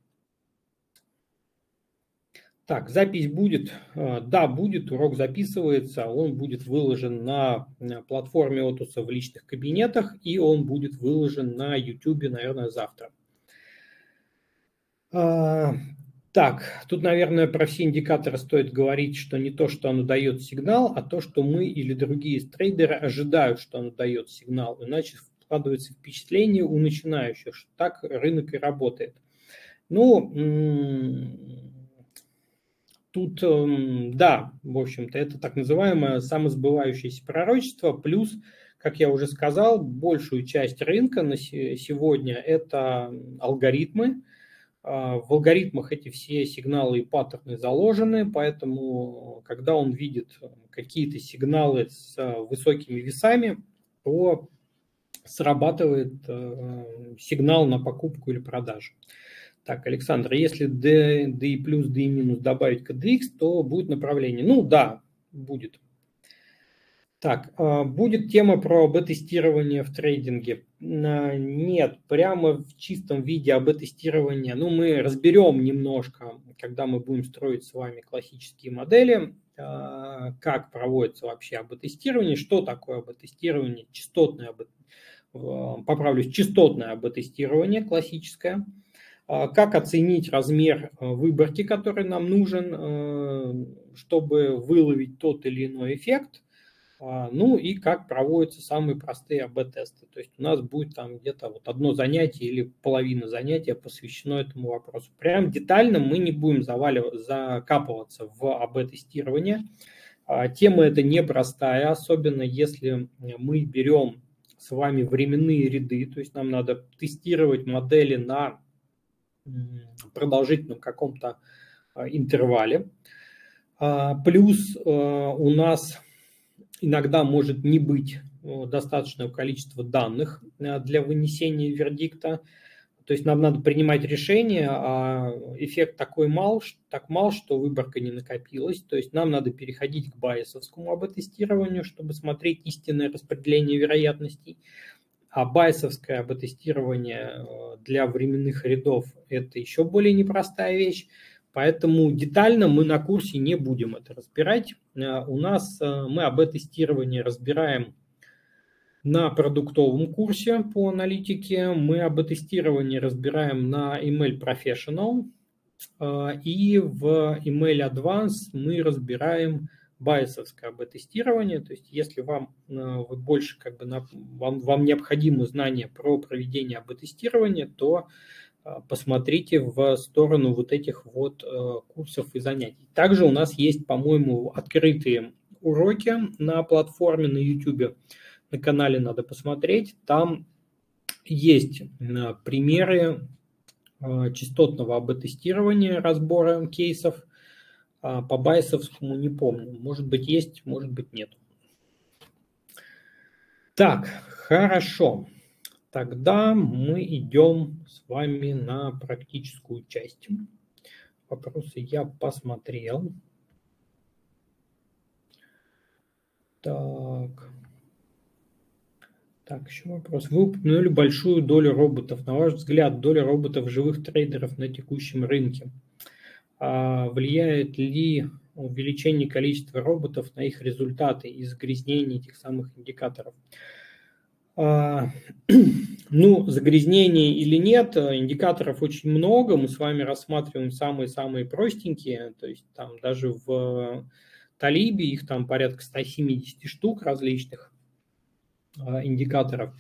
Так, запись будет? Да, будет, урок записывается, он будет выложен на платформе Otus в личных кабинетах, и он будет выложен на YouTube, наверное, завтра. Так, тут, наверное, про все индикаторы стоит говорить, что не то, что оно дает сигнал, а то, что мы или другие трейдеры ожидают, что оно дает сигнал. Иначе складывается впечатление у начинающих, что так рынок и работает. Ну, тут, да, в общем-то, это так называемое самосбывающееся пророчество, плюс, как я уже сказал, большую часть рынка на сегодня это алгоритмы. В алгоритмах эти все сигналы и паттерны заложены, поэтому, когда он видит какие-то сигналы с высокими весами, то срабатывает сигнал на покупку или продажу. Так, Александр, если DI плюс, DI минус добавить к DX, то будет направление. Ну да, будет. Так, будет тема про АБ-тестирование в трейдинге? Нет, прямо в чистом виде АБ-тестирования. Ну, мы разберем немножко, когда мы будем строить с вами классические модели, как проводится вообще АБ-тестирование, что такое АБ-тестирование, частотное АБ-тестирование классическое, как оценить размер выборки, который нам нужен, чтобы выловить тот или иной эффект. Ну и как проводятся самые простые АБ-тесты. То есть у нас будет там где-то вот одно занятие или половина занятия посвящено этому вопросу. Прям детально мы не будем закапываться в АБ-тестирование. Тема эта непростая, особенно если мы берем с вами временные ряды, то есть нам надо тестировать модели на продолжительном каком-то интервале. Плюс у нас иногда может не быть достаточного количества данных для вынесения вердикта. То есть нам надо принимать решение, а эффект так мал, что выборка не накопилась. То есть нам надо переходить к байесовскому АБ-тестированию, чтобы смотреть истинное распределение вероятностей. А байесовское АБ-тестирование для временных рядов – это еще более непростая вещь. Поэтому детально мы на курсе не будем это разбирать. У нас мы АБ-тестирование разбираем на продуктовом курсе по аналитике, мы АБ-тестирование разбираем на Email Professional, и в Email Advanced мы разбираем байесовское АБ-тестирование. То есть если вам вы больше вам необходимы знания про проведение АБ-тестирования, то посмотрите в сторону вот этих вот курсов и занятий. Также у нас есть, по-моему, открытые уроки на платформе на YouTube. На канале надо посмотреть. Там есть примеры частотного АБ-тестирования, разбора кейсов. По байесовскому не помню. Может быть, есть, может быть, нет. Так, хорошо. Тогда мы идем с вами на практическую часть. Вопросы я посмотрел. Так, еще вопрос. Вы упомянули большую долю роботов. На ваш взгляд, доля роботов живых трейдеров на текущем рынке влияет ли увеличение количества роботов на их результаты и загрязнение этих самых индикаторов? Ну, загрязнение или нет, индикаторов очень много. Мы с вами рассматриваем самые-самые простенькие. То есть там даже в Талибе их там порядка 170 штук различных индикаторов.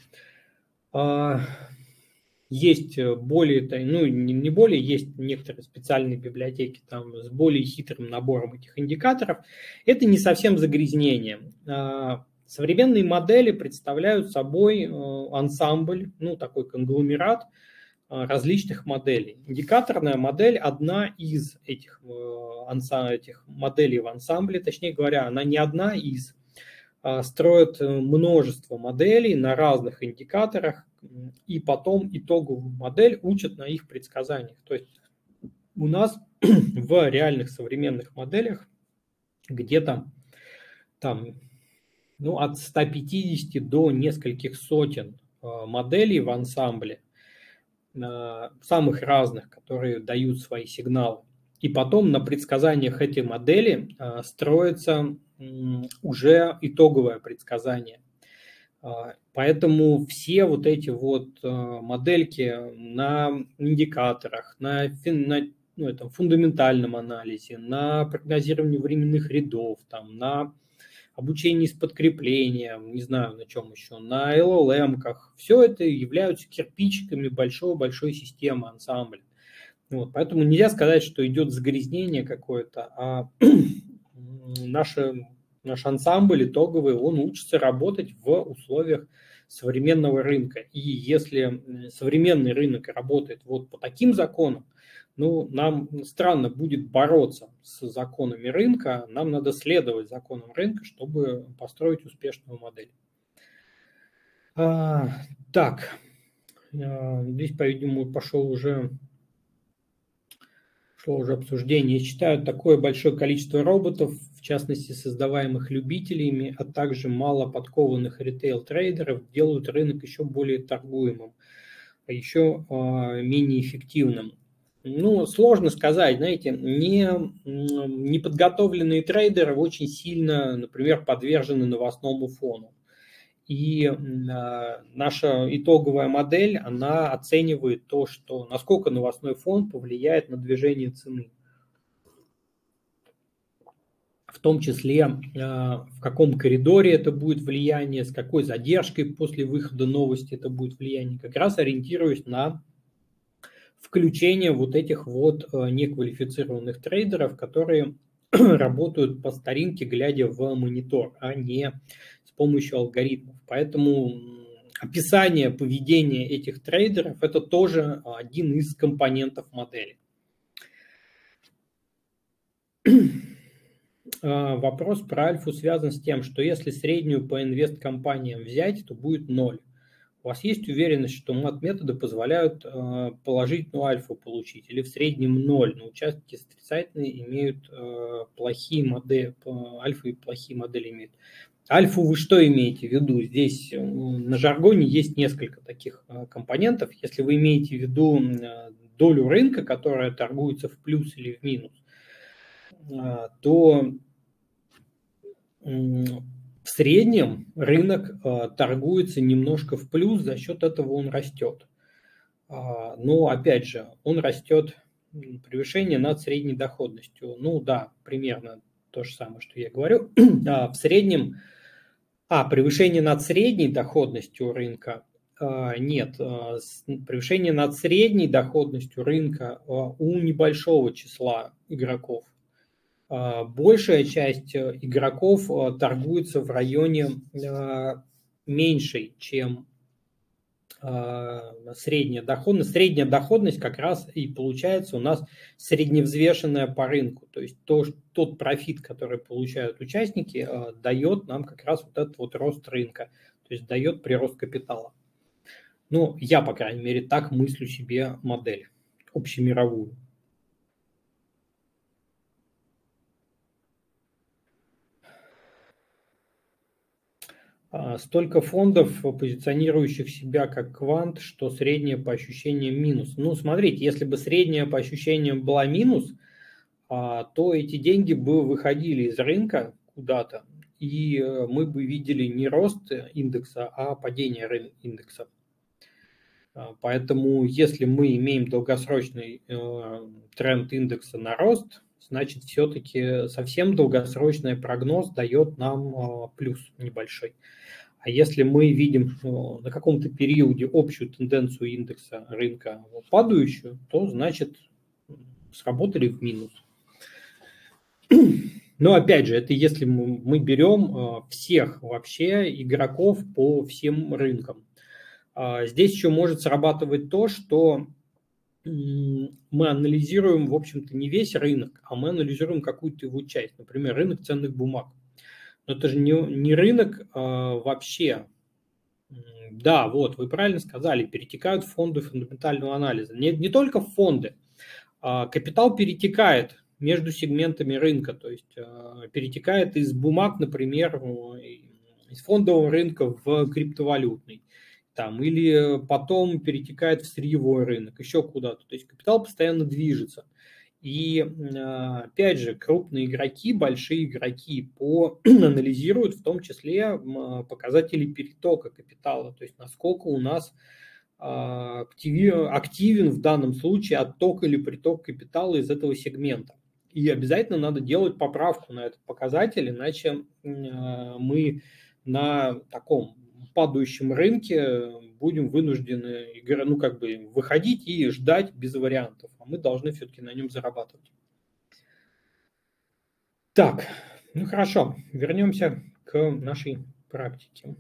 Есть более, ну не более, есть некоторые специальные библиотеки там с более хитрым набором этих индикаторов. Это не совсем загрязнение. Современные модели представляют собой ансамбль, ну такой конгломерат различных моделей. Индикаторная модель одна из этих моделей в ансамбле, точнее говоря, она не одна из. Строят множество моделей на разных индикаторах, и потом итоговую модель учат на их предсказаниях. То есть у нас в реальных современных моделях где-то там от 150 до нескольких сотен моделей в ансамбле, самых разных, которые дают свои сигналы. И потом на предсказаниях этой модели строится уже итоговое предсказание. Поэтому все вот эти вот модельки на индикаторах, на фундаментальном анализе, на прогнозировании временных рядов, там, на обучении с подкреплением, не знаю на чем еще, на LLM-ках, все это являются кирпичиками большой-большой системы ансамбля. Вот, поэтому нельзя сказать, что идет загрязнение какое-то, а наш ансамбль итоговый, он учится работать в условиях современного рынка. И если современный рынок работает вот по таким законам, нам странно будет бороться с законами рынка, нам надо следовать законам рынка, чтобы построить успешную модель. Так, здесь, по-видимому, пошло уже обсуждение. Я считаю, такое большое количество роботов, в частности создаваемых любителями, а также мало подкованных ритейл-трейдеров, делают рынок еще более торгуемым, а еще менее эффективным. Сложно сказать, знаете, неподготовленные трейдеры очень сильно, например, подвержены новостному фону. И наша итоговая модель, она оценивает то, что насколько новостной фон повлияет на движение цены. В том числе, в каком коридоре это будет влияние, с какой задержкой после выхода новости это будет влияние. Как раз ориентируясь на включение вот этих вот неквалифицированных трейдеров, которые работают по старинке, глядя в монитор, а не с помощью алгоритмов. Поэтому описание поведения этих трейдеров – это тоже один из компонентов модели. Вопрос про альфу связан с тем, что если среднюю по инвесткомпаниям взять, то будет 0. У вас есть уверенность, что мат-методы позволяют положительную альфу получить, или в среднем 0, но участки отрицательные имеют плохие модели, альфа и плохие модели имеют. Альфу вы что имеете в виду? Здесь на жаргоне есть несколько таких компонентов. Если вы имеете в виду долю рынка, которая торгуется в плюс или в минус, то в среднем рынок торгуется немножко в плюс, за счет этого он растет. Но опять же, он растет превышение над средней доходностью. Ну да, примерно то же самое, что я говорю. В среднем, превышение над средней доходностью рынка. Нет, превышение над средней доходностью рынка у небольшого числа игроков. Большая часть игроков торгуется в районе меньшей, чем средняя доходность. Средняя доходность как раз и получается у нас средневзвешенная по рынку. То есть тот профит, который получают участники, дает нам как раз вот этот вот рост рынка. То есть дает прирост капитала. Ну, я, по крайней мере, так мыслю себе модель общемировую. Столько фондов, позиционирующих себя как квант, что средняя по ощущениям минус. Ну, смотрите, если бы средняя по ощущениям была минус, то эти деньги бы выходили из рынка куда-то, и мы бы видели не рост индекса, а падение индекса. Поэтому, если мы имеем долгосрочный тренд индекса на рост, значит, все-таки совсем долгосрочный прогноз дает нам плюс небольшой. А если мы видим на каком-то периоде общую тенденцию индекса рынка падающую, то значит сработали в минус. Но опять же, это если мы берем всех вообще игроков по всем рынкам. Здесь еще может срабатывать то, что мы анализируем, в общем-то, не весь рынок, а мы анализируем какую-то его часть, например, рынок ценных бумаг. Но это же не рынок вообще. Да, вот, вы правильно сказали, перетекают в фонды фундаментального анализа. Не только в фонды. Капитал перетекает между сегментами рынка, то есть перетекает из бумаг, например, из фондового рынка в криптовалютный. Или потом перетекает в сырьевой рынок, еще куда-то. То есть капитал постоянно движется. И опять же, крупные игроки, большие игроки анализируют в том числе показатели перетока капитала, то есть насколько у нас активен в данном случае отток или приток капитала из этого сегмента. И обязательно надо делать поправку на этот показатель, иначе мы на таком падающем рынке будем вынуждены выходить и ждать без вариантов. А мы должны все-таки на нем зарабатывать. Так, ну хорошо, вернемся к нашей практике.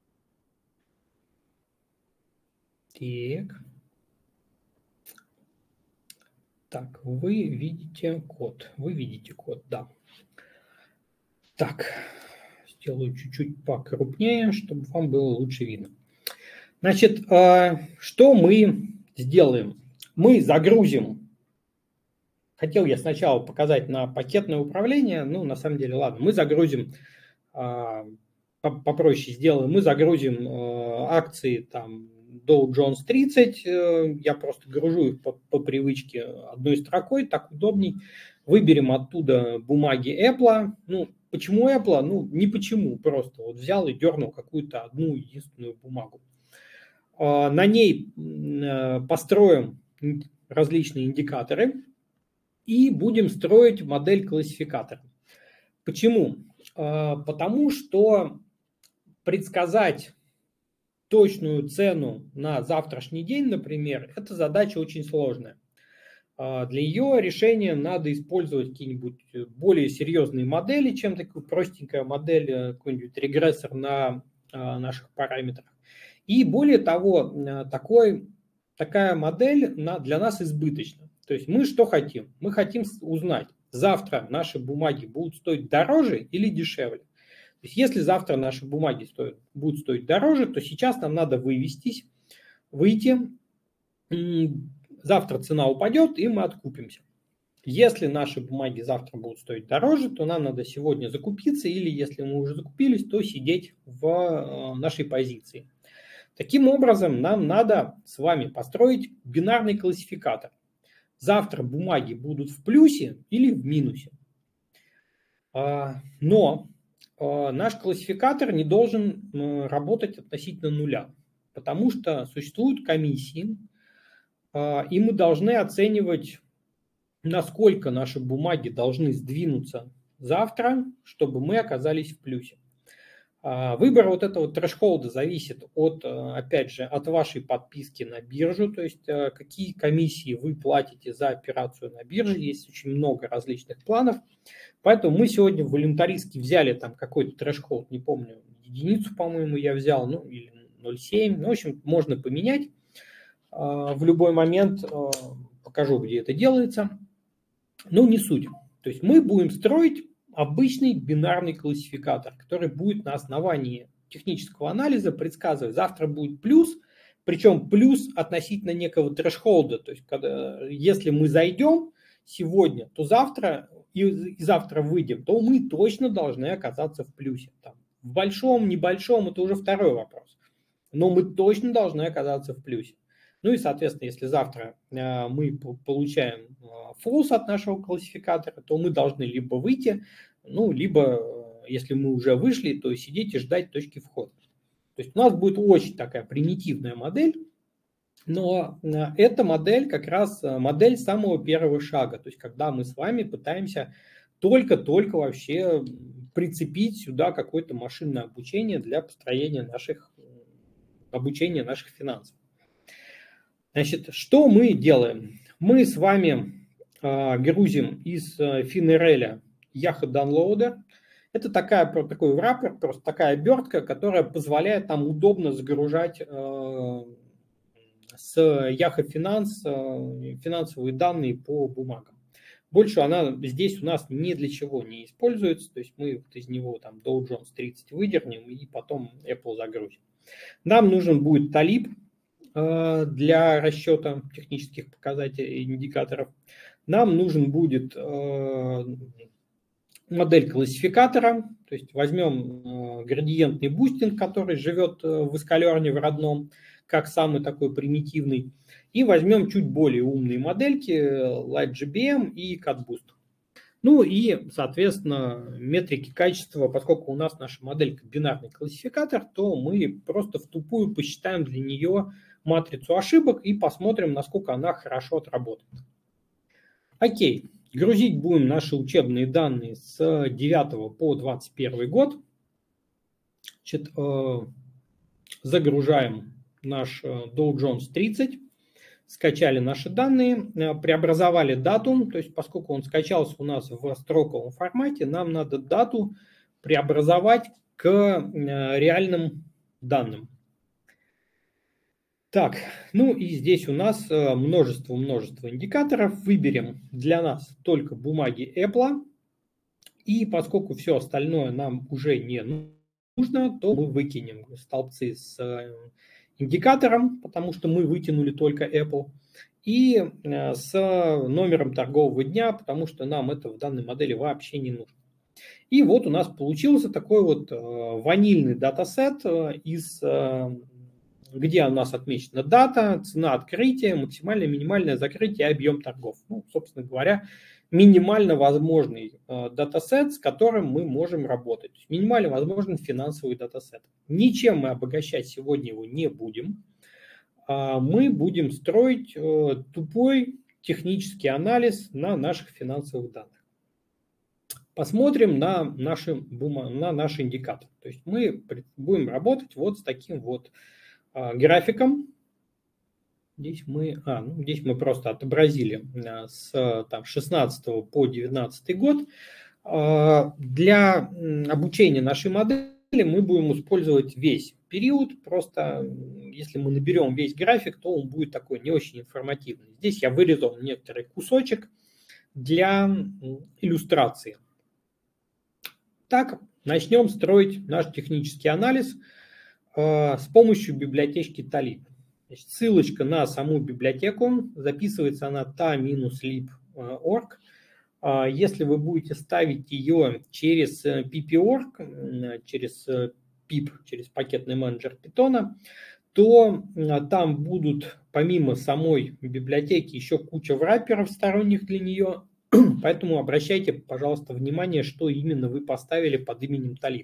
Так, вы видите код. Да. Так, сделаю чуть-чуть покрупнее, чтобы вам было лучше видно. Значит, что мы сделаем? Мы загрузим. Хотел я сначала показать на пакетное управление, на самом деле, ладно. Мы загрузим, попроще сделаем, мы загрузим акции Dow Jones 30. Я просто гружу их по привычке одной строкой, так удобней. Выберем оттуда бумаги Apple. Почему Apple? Не почему, просто вот взял и дернул какую-то одну единственную бумагу. На ней построим различные индикаторы и будем строить модель классификатора. Почему? Потому что предсказать точную цену на завтрашний день, например, это задача очень сложная. Для ее решения надо использовать какие-нибудь более серьезные модели, чем такая простенькая модель, какой-нибудь регрессор на наших параметрах. И более того, такая модель для нас избыточна. То есть мы что хотим? Мы хотим узнать, завтра наши бумаги будут стоить дороже или дешевле. То есть если завтра наши бумаги будут стоить дороже, то сейчас нам надо выйти. Завтра цена упадет, и мы откупимся. Если наши бумаги завтра будут стоить дороже, то нам надо сегодня закупиться, или если мы уже закупились, то сидеть в нашей позиции. Таким образом, нам надо с вами построить бинарный классификатор. Завтра бумаги будут в плюсе или в минусе. Но наш классификатор не должен работать относительно нуля, потому что существуют комиссии, и мы должны оценивать, насколько наши бумаги должны сдвинуться завтра, чтобы мы оказались в плюсе. Выбор вот этого трэшхолда зависит опять же, от вашей подписки на биржу, то есть какие комиссии вы платите за операцию на бирже. Есть очень много различных планов. Поэтому мы сегодня волюнтаристски взяли там какой-то трэшхолд, не помню, единицу, по-моему, я взял, ну или 0,7. Ну, в общем, можно поменять в любой момент. Покажу, где это делается. Но не суть. То есть мы будем строить обычный бинарный классификатор, который будет на основании технического анализа предсказывать, завтра будет плюс, причем плюс относительно некого трэшхолда. То есть если мы зайдем сегодня, то завтра и завтра выйдем, то мы точно должны оказаться в плюсе. Там, в большом, небольшом, это уже второй вопрос. Но мы точно должны оказаться в плюсе. Ну и, соответственно, если завтра мы получаем false от нашего классификатора, то мы должны либо выйти, ну, либо, если мы уже вышли, то сидеть и ждать точки входа. То есть у нас будет очень такая примитивная модель, но эта модель как раз модель самого первого шага. То есть когда мы с вами пытаемся только-только вообще прицепить сюда какое-то машинное обучение для построения обучения наших финансов. Значит, что мы делаем? Мы с вами грузим из FinRL Yaha Downloader. Это такой wrapper, просто такая обертка, которая позволяет нам удобно загружать с Yaha Finance финансовые данные по бумагам. Больше она здесь у нас ни для чего не используется, то есть мы вот из него там Dow Jones 30 выдернем и потом Apple загрузим. Нам нужен будет Talib для расчета технических показателей и индикаторов. Нам нужен будет модель классификатора, то есть возьмем градиентный бустинг, который живет в Escalern в родном, как самый такой примитивный, и возьмем чуть более умные модельки LightGBM и CutBoost. Ну и, соответственно, метрики качества, поскольку у нас наша моделька бинарный классификатор, то мы просто в тупую посчитаем для нее матрицу ошибок и посмотрим, насколько она хорошо отработает. Окей, грузить будем наши учебные данные с 9 по 21 год. Значит, загружаем наш Dow Jones 30, скачали наши данные, преобразовали дату, то есть поскольку он скачался у нас в строковом формате, нам надо дату преобразовать к реальным данным. Так, ну и здесь у нас множество индикаторов. Выберем для нас только бумаги Apple. И поскольку все остальное нам уже не нужно, то мы выкинем столбцы с индикатором, потому что мы вытянули только Apple. И с номером торгового дня, потому что нам это в данной модели вообще не нужно. И вот у нас получился такой вот ванильный датасет где у нас отмечена дата, цена открытия, максимальное, минимальное закрытие, объем торгов. Ну, собственно говоря, минимально возможный датасет, с которым мы можем работать. Минимально возможный финансовый датасет. Ничем мы обогащать сегодня его не будем. Мы будем строить тупой технический анализ на наших финансовых данных. Посмотрим на наш индикатор. То есть мы будем работать вот с таким вот графиком. Здесь мы просто отобразили с 16 по 19 год. Для обучения нашей модели мы будем использовать весь период. Просто если мы наберем весь график, то он будет такой не очень информативный. Здесь я вырезал некоторый кусочек для иллюстрации. Так, начнем строить наш технический анализ с помощью библиотечки Talib. Значит, ссылочка на саму библиотеку, записывается она ta-lib.org. Если вы будете ставить ее через pip.org, через pip, через пакетный менеджер Python, то там будут помимо самой библиотеки еще куча врапперов сторонних для нее. Поэтому обращайте, пожалуйста, внимание, что именно вы поставили под именем Talib.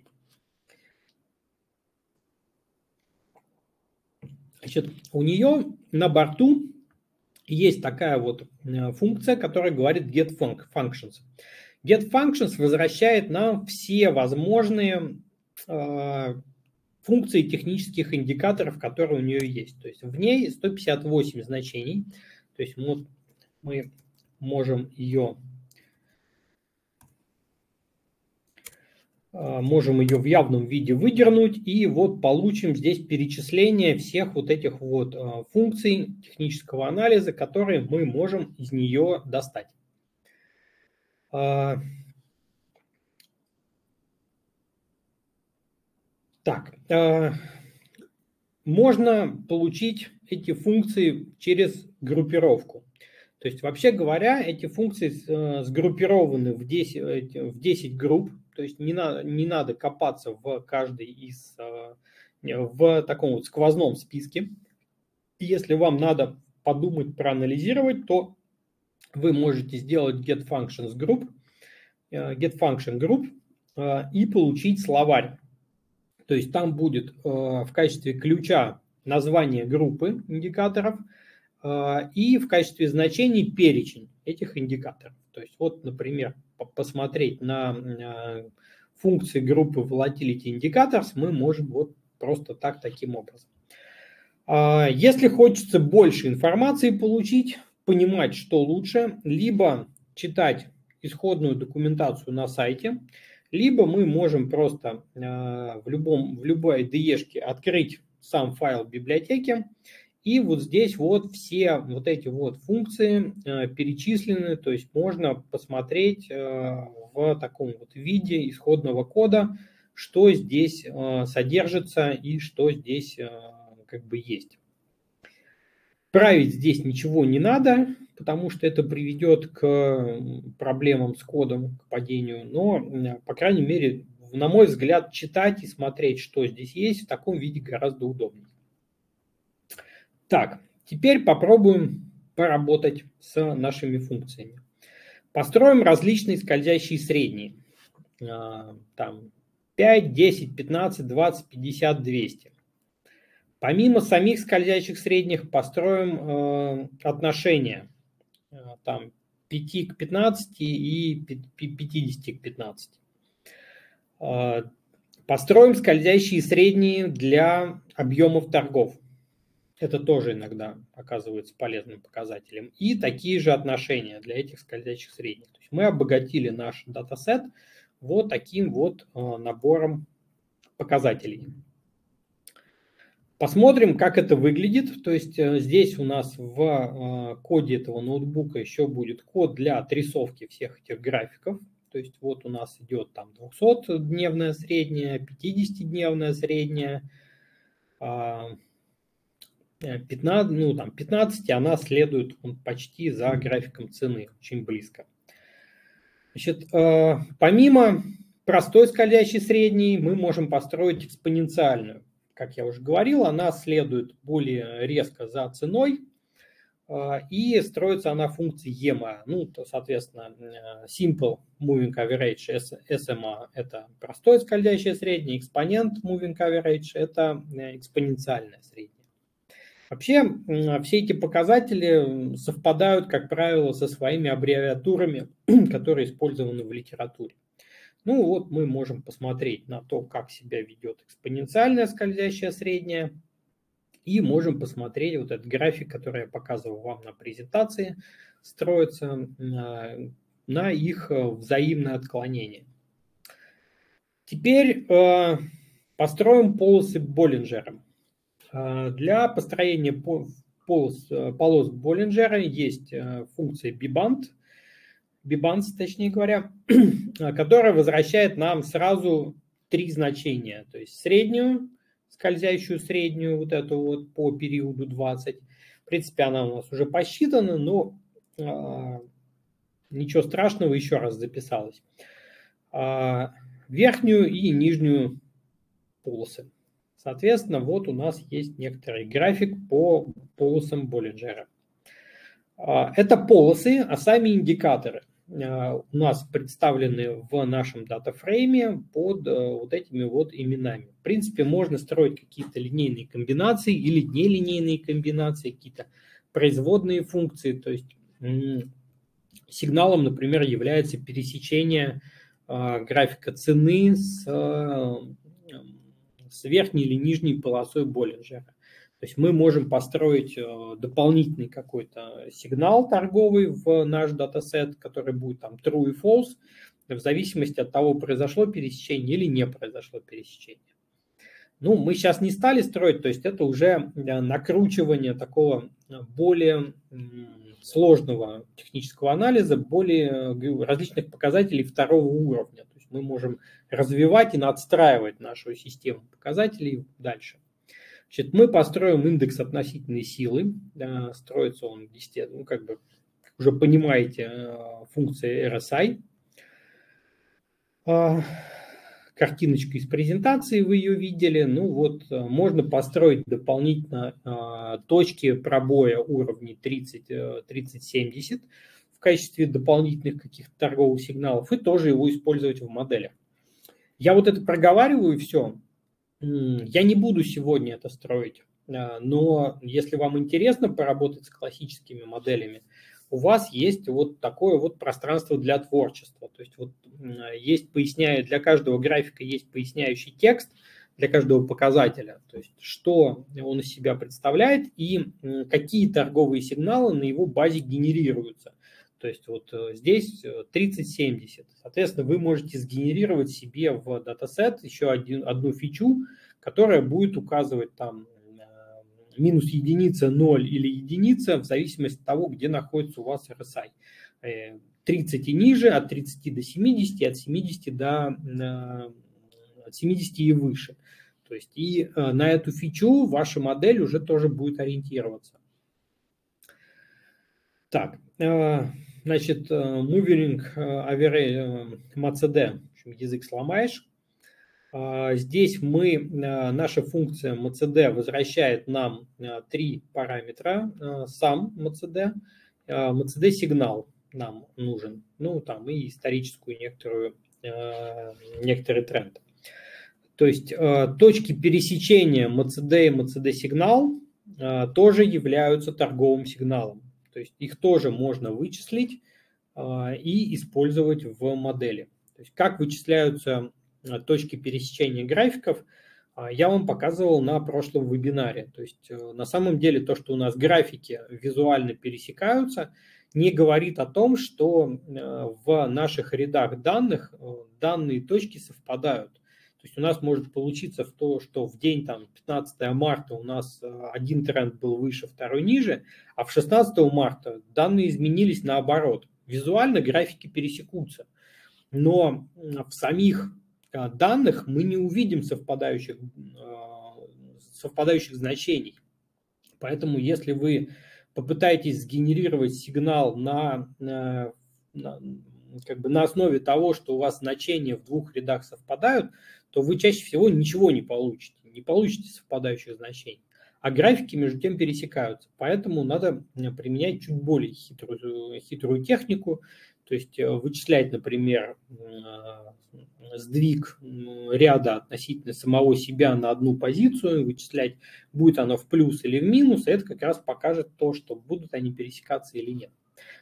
Значит, у нее на борту есть такая вот функция, которая говорит getFunctions. GetFunctions возвращает нам все возможные функции технических индикаторов, которые у нее есть. То есть в ней 158 значений. То есть вот мы можем ее в явном виде выдернуть, и вот получим здесь перечисление всех вот этих вот функций технического анализа, которые мы можем из нее достать. Так, можно получить эти функции через группировку. То есть, вообще говоря, эти функции сгруппированы в 10 групп. То есть не надо копаться в каждой из, в таком вот сквозном списке. Если вам надо подумать, проанализировать, то вы можете сделать getFunctions group, getFunction group и получить словарь. То есть там будет в качестве ключа название группы индикаторов и в качестве значений перечень этих индикаторов. То есть вот, например, посмотреть на функции группы Volatility Indicators мы можем вот просто таким образом. Если хочется больше информации получить, понимать, что лучше, либо читать исходную документацию на сайте, либо мы можем просто в любой IDE-шке открыть сам файл библиотеки, и вот здесь вот все вот эти вот функции перечислены, то есть можно посмотреть в таком вот виде исходного кода, что здесь содержится и что здесь как бы есть. Править здесь ничего не надо, потому что это приведет к проблемам с кодом, к падению, но, по крайней мере, на мой взгляд, читать и смотреть, что здесь есть, в таком виде гораздо удобнее. Так, теперь попробуем поработать с нашими функциями. Построим различные скользящие средние. Там 5, 10, 15, 20, 50, 200. Помимо самих скользящих средних построим отношения там 5 к 15 и 50 к 15. Построим скользящие средние для объемов торгов. Это тоже иногда оказывается полезным показателем. И такие же отношения для этих скользящих средних. То есть мы обогатили наш датасет вот таким вот набором показателей. Посмотрим, как это выглядит. То есть здесь у нас в коде этого ноутбука еще будет код для отрисовки всех этих графиков. То есть вот у нас идет там 200-дневная средняя, 50-дневная средняя, 15, она следует почти за графиком цены, очень близко. Значит, помимо простой скользящей средней, мы можем построить экспоненциальную. Как я уже говорил, она следует более резко за ценой, и строится она функцией EMA. Ну, то, соответственно, Simple Moving Average, SMA – это простое скользящее среднее, Exponent Moving Average – это экспоненциальное среднее. Вообще, все эти показатели совпадают, как правило, со своими аббревиатурами, которые использованы в литературе. Ну вот мы можем посмотреть на то, как себя ведет экспоненциальная скользящая средняя, и можем посмотреть вот этот график, который я показывал вам на презентации, строится на их взаимное отклонение. Теперь Построим полосы Боллинджера. Для построения полос Боллинджера есть функция Bibans, точнее говоря, которая возвращает нам сразу 3 значения. То есть среднюю, скользящую среднюю, вот эту вот по периоду 20. В принципе, она у нас уже посчитана, но ничего страшного, еще раз записалась. Верхнюю и нижнюю полосы. Соответственно, вот у нас есть некоторый график по полосам Боллинджера. Это полосы, а сами индикаторы у нас представлены в нашем датафрейме под вот этими вот именами. В принципе, можно строить какие-то линейные комбинации или нелинейные комбинации, какие-то производные функции. То есть сигналом, например, является пересечение графика цены с верхней или нижней полосой Боллинджера. То есть мы можем построить дополнительный какой-то сигнал торговый в наш датасет, который будет там true и false, в зависимости от того, произошло пересечение или не произошло пересечение. Ну, мы сейчас не стали строить, то есть это уже накручивание такого более сложного технического анализа, более различных показателей второго уровня. То есть мы можем развивать и надстраивать нашу систему показателей дальше. Значит, мы построим индекс относительной силы. Строится он, естественно, как уже понимаете, функция RSI. Картиночка из презентации, вы ее видели. Ну вот, можно построить дополнительно точки пробоя уровней 30-70 в качестве дополнительных каких-то торговых сигналов и тоже его использовать в моделях. Я вот это проговариваю и все. Я не буду сегодня это строить, но если вам интересно поработать с классическими моделями, у вас есть вот такое вот пространство для творчества. То есть вот есть для каждого графика есть поясняющий текст для каждого показателя. То есть что он из себя представляет и какие торговые сигналы на его базе генерируются. То есть вот здесь 30-70. Соответственно, вы можете сгенерировать себе в датасет еще одну фичу, которая будет указывать там минус единица, 0 или единица, в зависимости от того, где находится у вас RSI. 30 и ниже, от 30 до 70, от 70 и выше. То есть и на эту фичу ваша модель уже тоже будет ориентироваться. Так, значит, moving average MACD, язык сломаешь. Здесь наша функция MACD возвращает нам 3 параметра. Сам MACD, MACD-сигнал нам нужен, ну там и историческую некоторый тренд. То есть точки пересечения MACD и MACD-сигнал тоже являются торговым сигналом. То есть их тоже можно вычислить и использовать в модели. То есть как вычисляются точки пересечения графиков, я вам показывал на прошлом вебинаре. То есть на самом деле то, что у нас графики визуально пересекаются, не говорит о том, что в наших рядах данных данные точки совпадают. То есть у нас может получиться то, что в день там, 15 марта у нас один тренд был выше, второй ниже, а в 16 марта данные изменились наоборот. Визуально графики пересекутся, но в самих данных мы не увидим совпадающих значений. Поэтому если вы попытаетесь сгенерировать сигнал на основе того, что у вас значения в двух рядах совпадают, то вы чаще всего ничего не получите совпадающих значений. А графики между тем пересекаются. Поэтому надо применять чуть более хитрую технику, то есть вычислять, например, сдвиг ряда относительно самого себя на одну позицию, вычислять, будет оно в плюс или в минус, и это как раз покажет то, что будут они пересекаться или нет.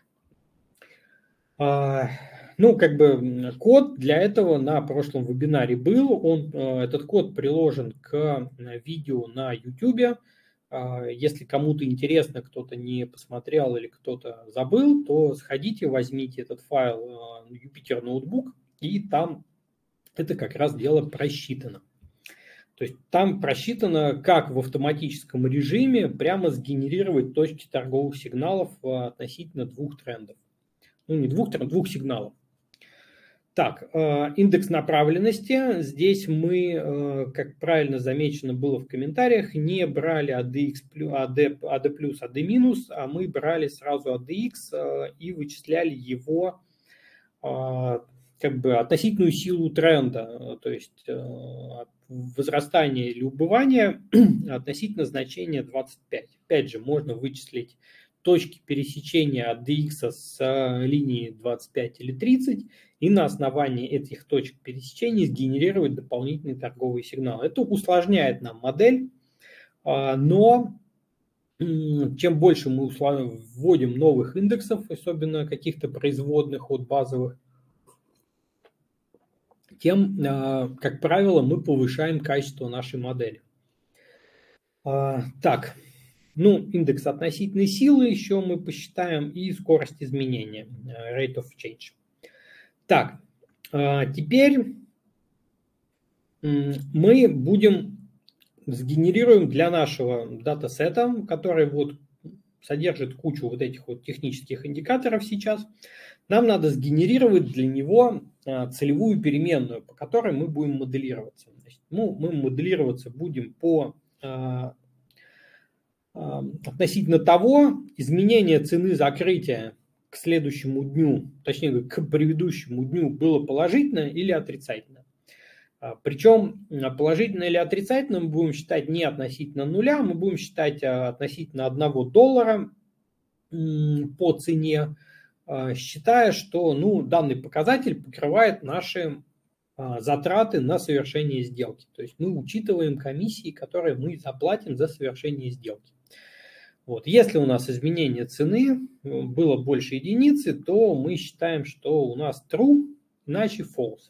Ну, код для этого на прошлом вебинаре был. Этот код приложен к видео на YouTube. Если кому-то интересно, кто-то не посмотрел или кто-то забыл, то сходите, возьмите этот файл Jupyter Notebook, и там это как раз дело просчитано. То есть там просчитано, как в автоматическом режиме прямо сгенерировать точки торговых сигналов относительно двух трендов. Ну, не двух трендов, двух сигналов. Так, индекс направленности. Здесь мы, как правильно замечено было в комментариях, не брали ADX, AD плюс, AD минус, а мы брали сразу ADX и вычисляли его как бы относительную силу тренда, то есть возрастание или убывание относительно значения 25. Опять же, можно вычислить точки пересечения ADX с линии 25 или 30 и на основании этих точек пересечения сгенерировать дополнительный торговый сигнал. Это усложняет нам модель, но чем больше мы вводим новых индексов, особенно каких-то производных от базовых, тем, как правило, мы повышаем качество нашей модели. Так, ну, индекс относительной силы еще мы посчитаем и скорость изменения, rate of change. Так, теперь мы сгенерируем для нашего датасета, который вот содержит кучу вот этих вот технических индикаторов сейчас, нам надо сгенерировать для него целевую переменную, по которой мы будем моделироваться. Значит, мы моделироваться будем по относительно того, изменение цены закрытия к следующему дню, точнее к предыдущему дню было положительно или отрицательно. Причем положительно или отрицательно мы будем считать не относительно нуля, мы будем считать относительно $1 по цене, считая, что данный показатель покрывает наши затраты на совершение сделки. То есть мы учитываем комиссии, которые мы заплатим за совершение сделки. Вот. Если у нас изменение цены было больше единицы, то мы считаем, что у нас true, иначе false.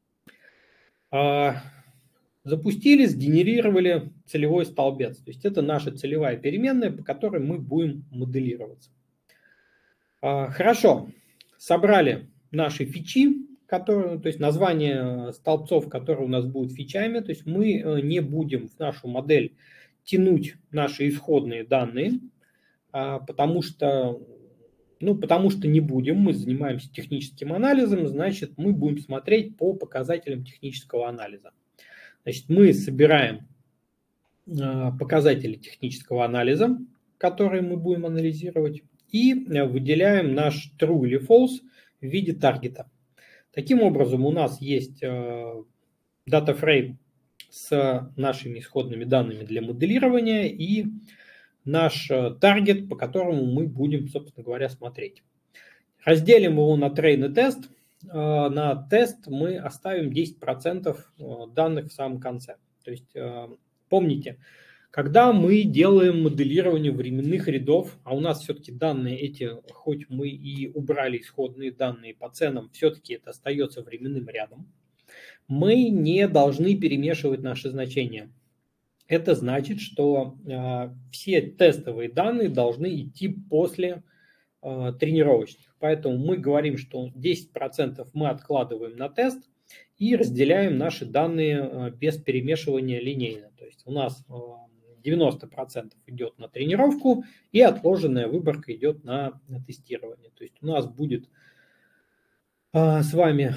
Запустили, сгенерировали целевой столбец. То есть это наша целевая переменная, по которой мы будем моделироваться. Хорошо, собрали наши фичи, то есть название столбцов, которые у нас будут фичами. То есть мы не будем в нашу модель тянуть наши исходные данные, потому что не будем, мы занимаемся техническим анализом, значит, мы будем смотреть по показателям технического анализа. Значит, мы собираем показатели технического анализа, которые мы будем анализировать, и выделяем наш true или false в виде таргета. Таким образом, у нас есть датафрейм с нашими исходными данными для моделирования и наш таргет, по которому мы будем, собственно говоря, смотреть. Разделим его на train и тест. На тест мы оставим 10% данных в самом конце. То есть помните, когда мы делаем моделирование временных рядов, а у нас все-таки данные эти, хоть мы и убрали исходные данные по ценам, все-таки это остается временным рядом, мы не должны перемешивать наши значения. Это значит, что все тестовые данные должны идти после тренировочных. Поэтому мы говорим, что 10% мы откладываем на тест и разделяем наши данные без перемешивания линейно. То есть у нас 90% идет на тренировку и отложенная выборка идет на тестирование. То есть у нас будет с вами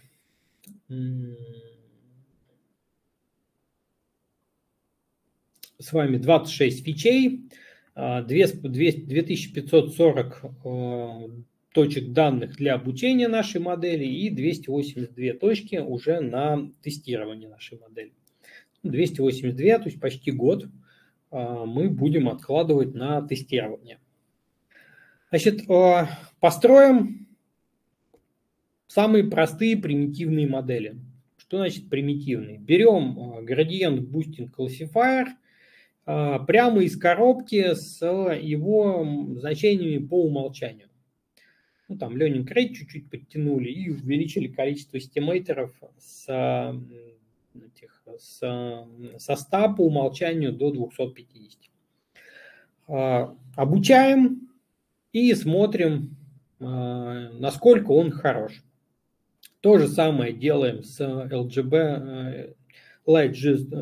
26 фичей, 2540 точек данных для обучения нашей модели и 282 точки уже на тестирование нашей модели. 282, то есть почти год мы будем откладывать на тестирование. Значит, построим самые простые примитивные модели. Что значит примитивные? Берем Gradient Boosting Classifier прямо из коробки с его значениями по умолчанию. Там learning rate чуть-чуть подтянули и увеличили количество эстимейторов со 100 по умолчанию до 250. Обучаем и смотрим, насколько он хорош. То же самое делаем с LGB Light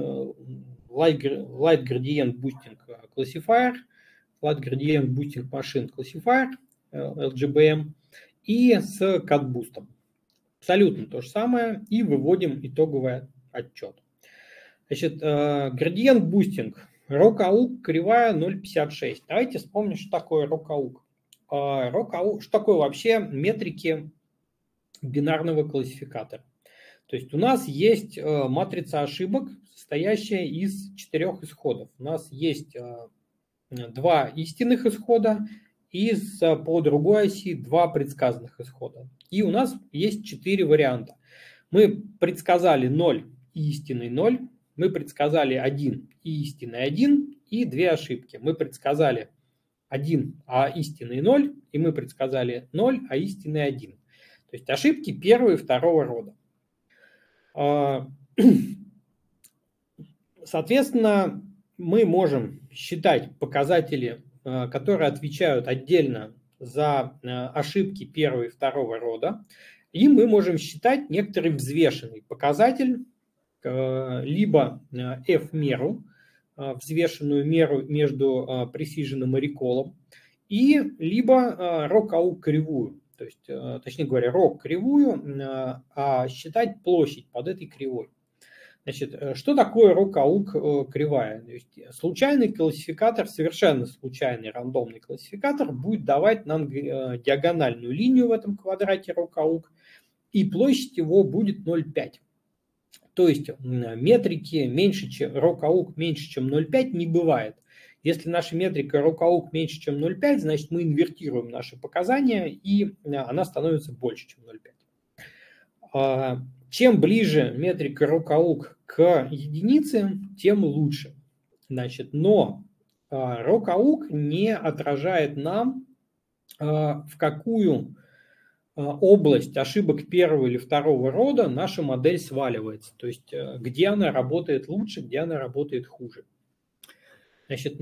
Gradient Boosting Classifier, Light Gradient Boosting Machine Classifier, LGBM, и с CutBoost. Абсолютно то же самое, и выводим итоговый отчет. Значит, Gradient Boosting, ROC-AUK, кривая 0,56. Давайте вспомним, что такое ROC-AUK. Что такое вообще метрики бинарного классификатора. То есть у нас есть матрица ошибок, состоящая из 4 исходов. У нас есть 2 истинных исхода и по другой оси 2 предсказанных исхода. И у нас есть 4 варианта. Мы предсказали 0 и истинный 0, мы предсказали 1 и истинный 1 и 2 ошибки. Мы предсказали 1, а истинный 0, и мы предсказали 0, а истинный 1. То есть ошибки первого и второго рода. Соответственно, мы можем считать показатели, которые отвечают отдельно за ошибки первого и второго рода, и мы можем считать некоторый взвешенный показатель, либо F-меру, взвешенную меру между precision и recall, и либо ROC-AUK кривую. То есть, точнее говоря, ROC кривую, а считать площадь под этой кривой. Значит, что такое ROC-AUK кривая? То есть, случайный классификатор, совершенно случайный рандомный классификатор будет давать нам диагональную линию в этом квадрате ROC-AUK, и площадь его будет 0,5. То есть метрики меньше, чем ROC-AUK меньше, чем 0,5 не бывает. Если наша метрика ROC-AUK меньше, чем 0,5, значит мы инвертируем наши показания, и она становится больше, чем 0,5. Чем ближе метрика ROC-AUK к единице, тем лучше. Значит, но ROC-AUK не отражает нам, в какую область ошибок первого или второго рода наша модель сваливается. То есть где она работает лучше, где она работает хуже. Значит,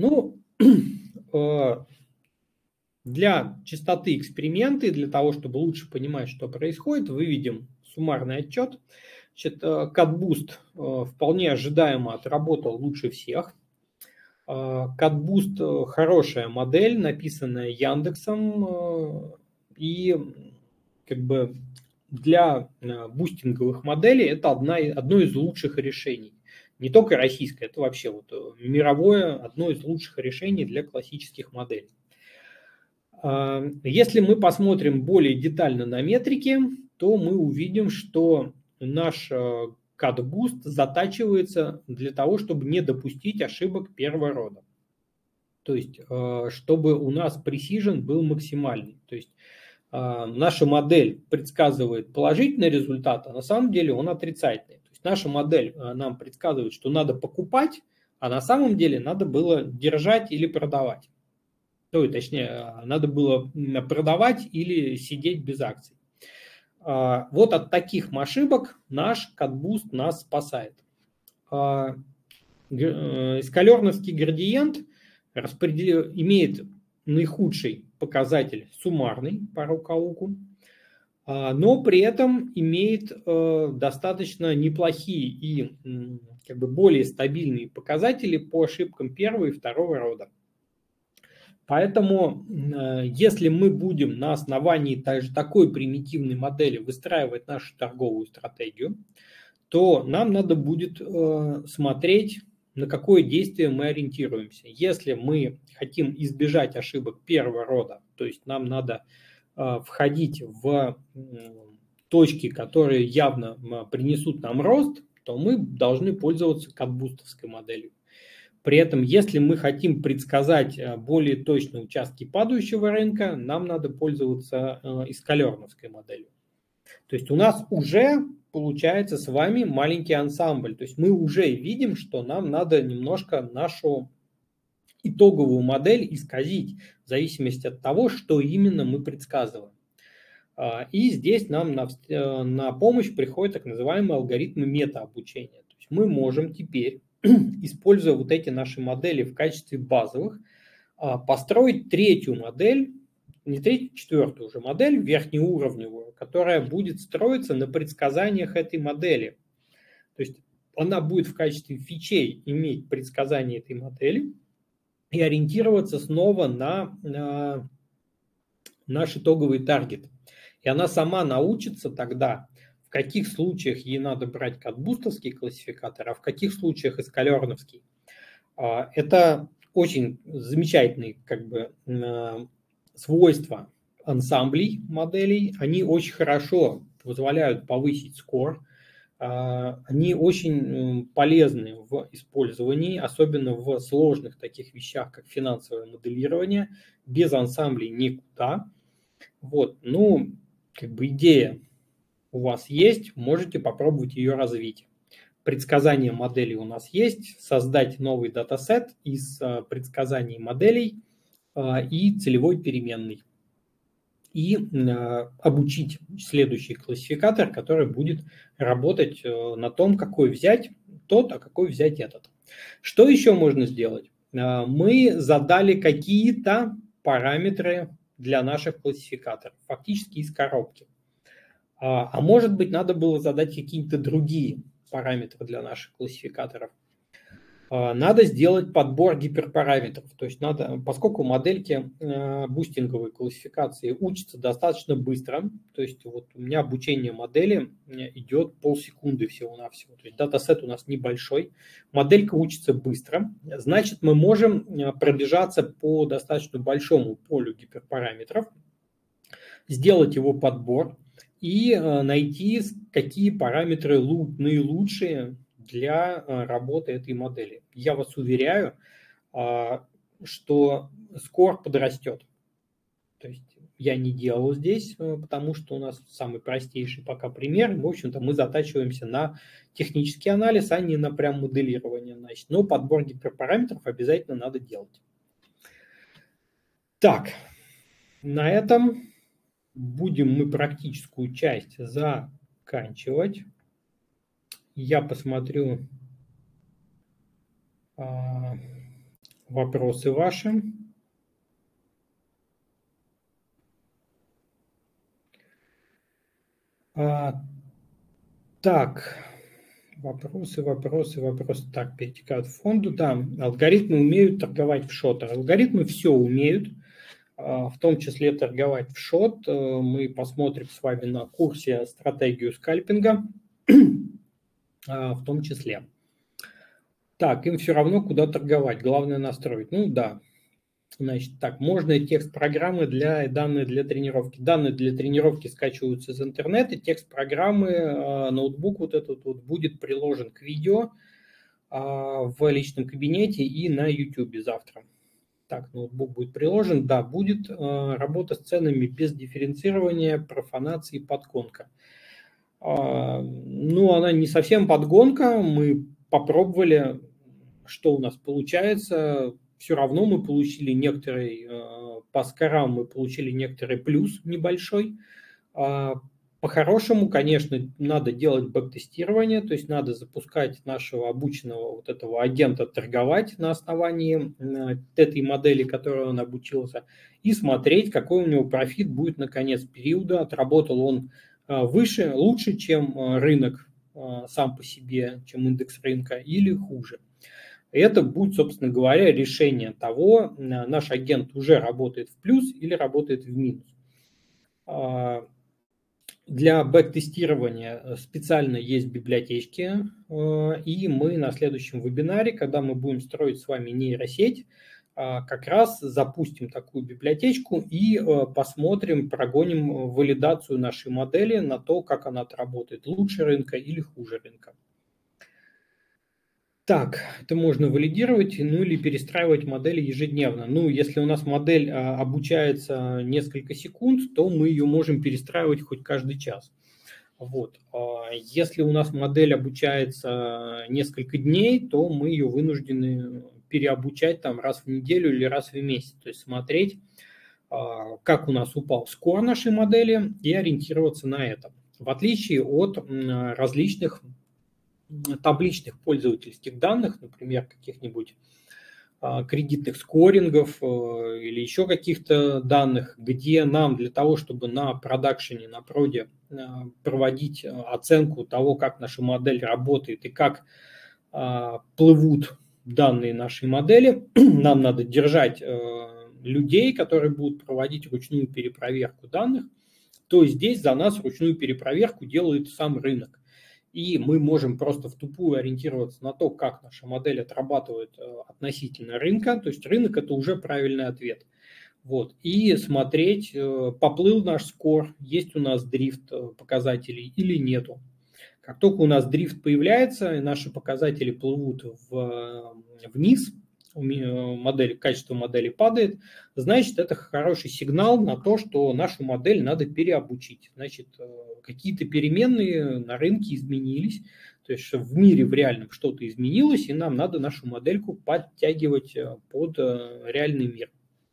для чистоты эксперимента и для того, чтобы лучше понимать, что происходит, выведем суммарный отчет. Значит, CutBoost вполне ожидаемо отработал лучше всех. CutBoost хорошая модель, написанная Яндексом, и как бы для бустинговых моделей это одно из лучших решений. Не только российское, это вообще вот мировое, одно из лучших решений для классических моделей. Если мы посмотрим более детально на метрики, то мы увидим, что наш CutBoost затачивается для того, чтобы не допустить ошибок первого рода. То есть, чтобы у нас precision был максимальный. То есть, наша модель предсказывает положительный результат, а на самом деле он отрицательный. То есть, наша модель нам предсказывает, что надо покупать, а на самом деле надо было держать или продавать. То есть, точнее, надо было продавать или сидеть без акций. Вот от таких ошибок наш CutBoost нас спасает. Эскалерновский градиент имеет наихудший показатель суммарный по ROC-AUK, но при этом имеет достаточно неплохие и как бы более стабильные показатели по ошибкам первого и второго рода. Поэтому, если мы будем на основании даже такой примитивной модели выстраивать нашу торговую стратегию, то нам надо будет смотреть, на какое действие мы ориентируемся. Если мы хотим избежать ошибок первого рода, то есть нам надо входить в точки, которые явно принесут нам рост, то мы должны пользоваться CutBoost'овской моделью. При этом, если мы хотим предсказать более точно участки падающего рынка, нам надо пользоваться эскалерновской моделью. То есть у нас уже получается с вами маленький ансамбль. То есть мы уже видим, что нам надо немножко нашу итоговую модель исказить в зависимости от того, что именно мы предсказываем. И здесь нам на помощь приходят так называемые алгоритмы метаобучения. То есть мы можем теперь, используя вот эти наши модели в качестве базовых, построить третью модель, не третью, четвертую уже модель, верхнеуровневую, которая будет строиться на предсказаниях этой модели. То есть она будет в качестве фичей иметь предсказание этой модели и ориентироваться снова на наш итоговый таргет. И она сама научится тогда, в каких случаях ей надо брать катбустовский классификатор, а в каких случаях эскалерновский. Это очень замечательные свойства ансамблей моделей. Они очень хорошо позволяют повысить скор. Они очень полезны в использовании, особенно в сложных таких вещах, как финансовое моделирование. Без ансамблей никуда. Идея у вас есть, можете попробовать ее развить. Предсказание моделей у нас есть, создать новый датасет из предсказаний моделей и целевой переменной. И обучить следующий классификатор, который будет работать на том, какой взять тот, а какой взять этот. Что еще можно сделать? Мы задали какие-то параметры для наших классификаторов, фактически из коробки. А может быть, надо было задать какие-то другие параметры для наших классификаторов. Надо сделать подбор гиперпараметров. То есть надо, поскольку модельки бустинговой классификации учатся достаточно быстро, то есть вот у меня обучение модели идет полсекунды всего-навсего. То есть датасет у нас небольшой, моделька учится быстро, значит мы можем пробежаться по достаточно большому полю гиперпараметров, сделать его подбор и найти, какие параметры наилучшие для работы этой модели. Я вас уверяю, что скор подрастет. То есть я не делал здесь, потому что у нас самый простейший пока пример. В общем-то, мы затачиваемся на технический анализ, а не на прям моделирование. Но подбор гиперпараметров обязательно надо делать. Так, на этом будем мы практическую часть заканчивать. Я посмотрю вопросы ваши. Так, вопросы. Так, перетекают в фонду. Да, алгоритмы умеют торговать в шот. Алгоритмы все умеют, в том числе торговать в шот. Мы посмотрим с вами на курсе стратегию скальпинга. В том числе. Так, им все равно, куда торговать. Главное настроить. Ну да. Значит, так, можно текст программы данные для тренировки. Данные для тренировки скачиваются из интернета. Текст программы, ноутбук вот этот вот будет приложен к видео в личном кабинете и на YouTube завтра. Так, ноутбук будет приложен. Да, будет работа с ценами без дифференцирования, профанации, подгонка. Она не совсем подгонка, мы попробовали, что у нас получается, все равно мы получили по скорам мы получили некоторый плюс небольшой. По-хорошему, конечно, надо делать бэк-тестирование, то есть надо запускать нашего обученного вот этого агента торговать на основании этой модели, которой он обучился, и смотреть, какой у него профит будет на конец периода, отработал он лучше, чем рынок сам по себе, чем индекс рынка, или хуже. Это будет, собственно говоря, решение того, наш агент уже работает в плюс или работает в минус. Для бэк-тестирования специально есть библиотечки, и мы на следующем вебинаре, когда мы будем строить с вами нейросеть, как раз запустим такую библиотечку и посмотрим, прогоним валидацию нашей модели на то, как она отработает, лучше рынка или хуже рынка. Так, это можно валидировать, или перестраивать модели ежедневно. Если у нас модель обучается несколько секунд, то мы ее можем перестраивать хоть каждый час. Если у нас модель обучается несколько дней, то мы ее вынуждены переобучать раз в неделю или раз в месяц. То есть смотреть, как у нас упал скор нашей модели и ориентироваться на это. В отличие от различных табличных пользовательских данных, например, каких-нибудь кредитных скорингов или еще каких-то данных, где нам для того, чтобы на продакшене, на проде проводить оценку того, как наша модель работает и как плывут данные нашей модели, нам надо держать людей, которые будут проводить ручную перепроверку данных, то здесь за нас ручную перепроверку делает сам рынок. И мы можем просто в тупую ориентироваться на то, как наша модель отрабатывает относительно рынка. То есть рынок – это уже правильный ответ. Вот. И смотреть, поплыл наш скор, есть у нас дрифт показателей или нету. Как только у нас дрифт появляется, и наши показатели плывут вниз, качество модели падает, значит, это хороший сигнал на то, что нашу модель надо переобучить. Значит, какие-то переменные на рынке изменились, то есть в мире в реальном что-то изменилось, и нам надо нашу модельку подтягивать под реальный мир.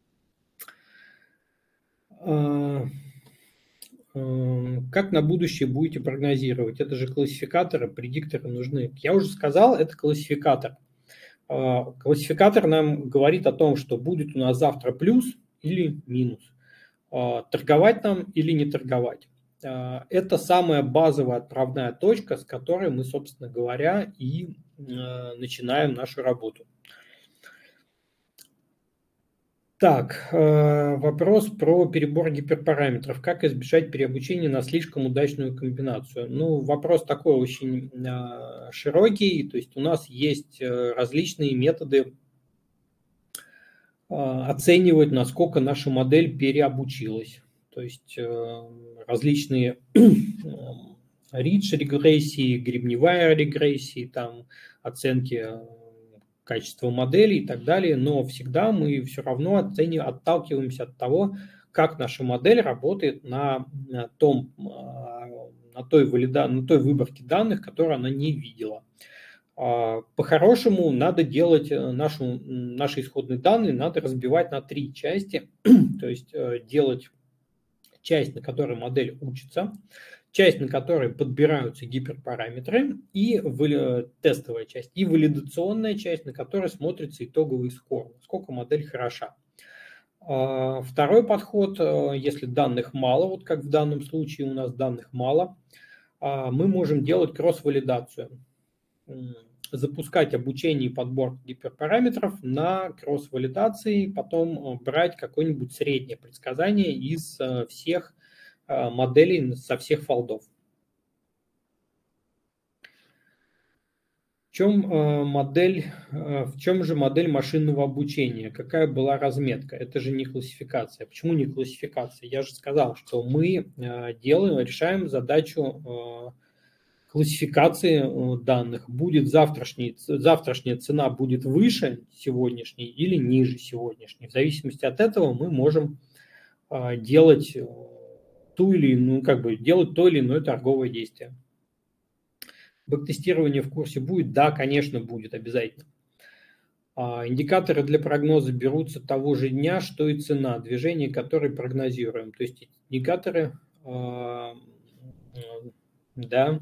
Как на будущее будете прогнозировать? Это же классификаторы, предикторы нужны. Я уже сказал, это классификатор. Классификатор нам говорит о том, что будет у нас завтра плюс или минус. Торговать нам или не торговать. Это самая базовая отправная точка, с которой мы, собственно говоря, и начинаем нашу работу. Так, вопрос про перебор гиперпараметров. Как избежать переобучения на слишком удачную комбинацию? Ну, вопрос такой очень широкий. То есть у нас есть различные методы оценивать, насколько наша модель переобучилась. То есть различные ридж-регрессии, гребневая регрессии, там оценки качества модели и так далее, но всегда мы все равно отталкиваемся от того, как наша модель работает на той выборке данных, которую она не видела. По-хорошему надо делать наши исходные данные, надо разбивать на 3 части, то есть делать часть, на которой модель учится, часть, на которой подбираются гиперпараметры, и тестовая часть, и валидационная часть, на которой смотрится итоговый скор, насколько модель хороша. Второй подход, если данных мало, вот как в данном случае у нас данных мало, мы можем делать кросс-валидацию, запускать обучение и подбор гиперпараметров на кросс-валидации, потом брать какое-нибудь среднее предсказание из всех моделей, со всех фолдов. В чем же модель машинного обучения? Какая была разметка? Это же не классификация. Почему не классификация? Я же сказал, что мы решаем задачу классификации данных. Будет завтрашняя цена будет выше сегодняшней или ниже сегодняшней. В зависимости от этого мы можем делать то или иное торговое действие. Бэктестирование в курсе будет? Да, конечно, будет обязательно. Индикаторы для прогноза берутся того же дня, что и цена, движение, которое прогнозируем. То есть индикаторы, да,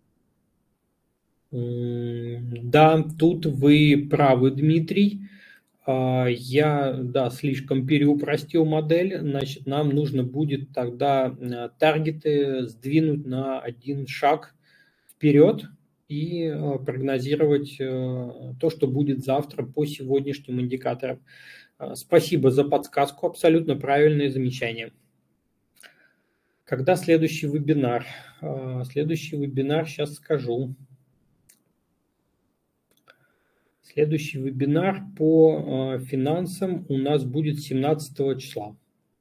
тут вы правы, Дмитрий. Я, слишком переупростил модель. Значит, нам нужно будет тогда таргеты сдвинуть на 1 шаг вперед и прогнозировать то, что будет завтра по сегодняшним индикаторам. Спасибо за подсказку, абсолютно правильное замечание. Когда следующий вебинар? Следующий вебинар, сейчас скажу. Следующий вебинар по финансам у нас будет 17 числа.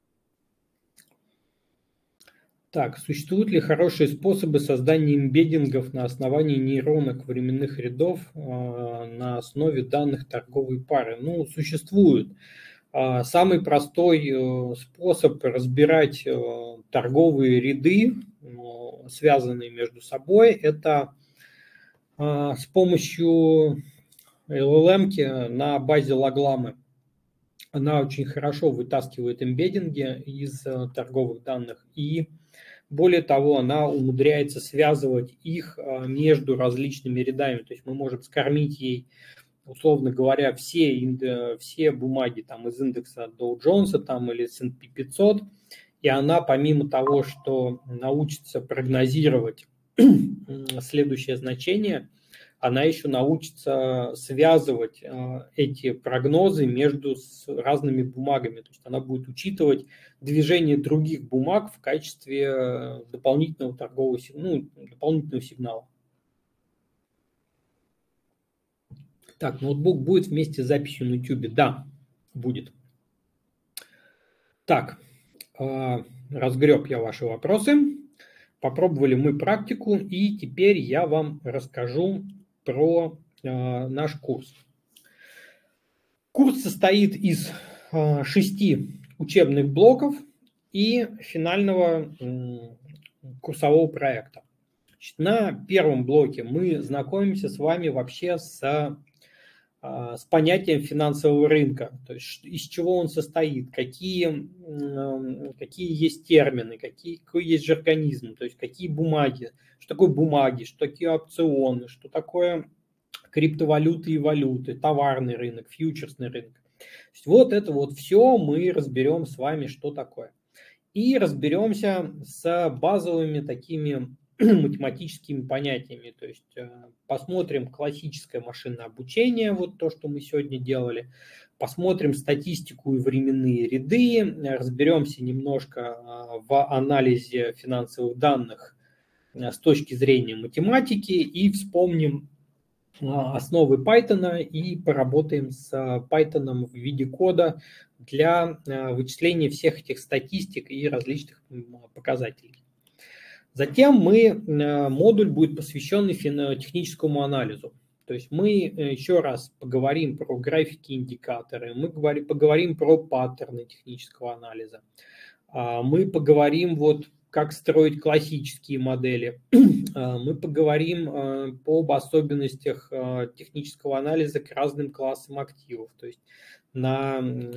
Так, существуют ли хорошие способы создания эмбеддингов на основании нейронок временных рядов на основе данных торговой пары? Ну, существуют. Самый простой способ разбирать торговые ряды, связанные между собой, это с помощью LLM на базе логламы. Она очень хорошо вытаскивает эмбеддинги из торговых данных, и более того, она умудряется связывать их между различными рядами. То есть мы можем скормить ей условно говоря, все бумаги там, из индекса Dow Jones там, или S&P 500, и она помимо того, что научится прогнозировать следующее значение, она еще научится связывать эти прогнозы между разными бумагами. То есть она будет учитывать движение других бумаг в качестве дополнительного дополнительного сигнала. Так, ноутбук будет вместе с записью на YouTube? Да, будет. Так, разгреб я ваши вопросы. Попробовали мы практику, и теперь я вам расскажу про наш курс. Курс состоит из 6 учебных блоков и финального курсового проекта. Значит, на первом блоке мы знакомимся с вами вообще с понятием финансового рынка, то есть из чего он состоит, какие есть термины, какой есть жаргонизм, то есть какие бумаги, что такое бумаги, что такие опционы, что такое криптовалюты и валюты, товарный рынок, фьючерсный рынок. То есть вот это вот все мы разберем с вами, что такое. И разберемся с базовыми такими математическими понятиями. То есть посмотрим классическое машинное обучение, вот то, что мы сегодня делали. Посмотрим статистику и временные ряды. Разберемся немножко в анализе финансовых данных с точки зрения математики и вспомним основы Python и поработаем с Python в виде кода для вычисления всех этих статистик и различных показателей. Затем модуль будет посвящен техническому анализу. То есть мы еще раз поговорим про графики, индикаторы, мы поговорим про паттерны технического анализа, мы поговорим как строить классические модели, мы поговорим об особенностях технического анализа к разным классам активов. То есть на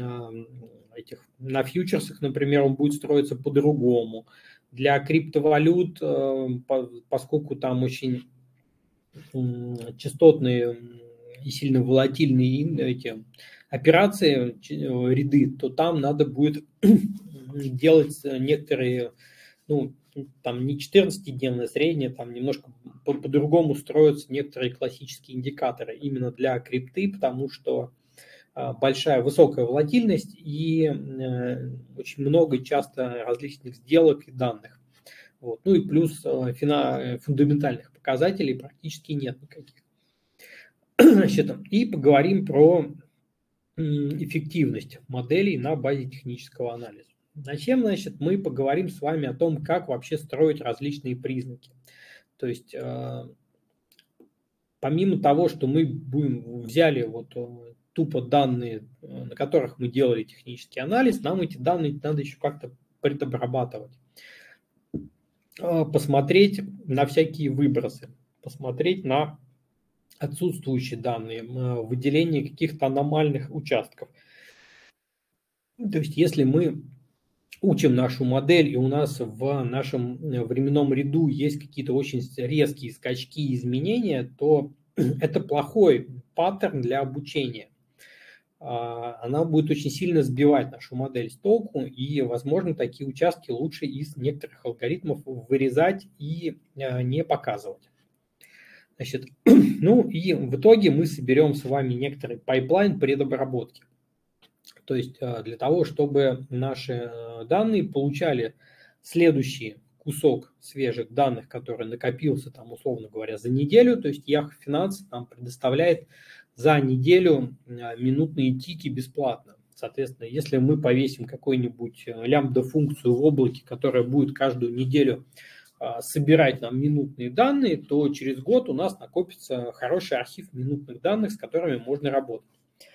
фьючерсах, например, он будет строиться по-другому. Для криптовалют, поскольку там очень частотные и сильно волатильные эти операции, ряды, то там надо будет делать некоторые, там не 14-дневное среднее, там немножко по-другому строятся некоторые классические индикаторы именно для крипты, потому что высокая волатильность и очень много часто различных сделок и данных. Вот. Ну и плюс фундаментальных показателей практически нет никаких. Значит, и поговорим про эффективность моделей на базе технического анализа. Затем, значит, мы поговорим с вами о том, как вообще строить различные признаки. То есть помимо того, что мы взяли тупо данные, на которых мы делали технический анализ, нам эти данные надо еще как-то предобрабатывать. Посмотреть на всякие выбросы, посмотреть на отсутствующие данные, выделение каких-то аномальных участков. То есть если мы учим нашу модель, и у нас в нашем временном ряду есть какие-то очень резкие скачки и изменения, то это плохой паттерн для обучения. Она будет очень сильно сбивать нашу модель с толку, и, возможно, такие участки лучше из некоторых алгоритмов вырезать и не показывать. Значит, и в итоге мы соберем с вами некоторый пайплайн предобработки. То есть для того, чтобы наши данные получали следующий кусок свежих данных, который накопился, там, условно говоря, за неделю. То есть Yahoo Finance нам предоставляет за неделю минутные тики бесплатно. Соответственно, если мы повесим какую-нибудь лямбда-функцию в облаке, которая будет каждую неделю собирать нам минутные данные, то через год у нас накопится хороший архив минутных данных, с которыми можно работать.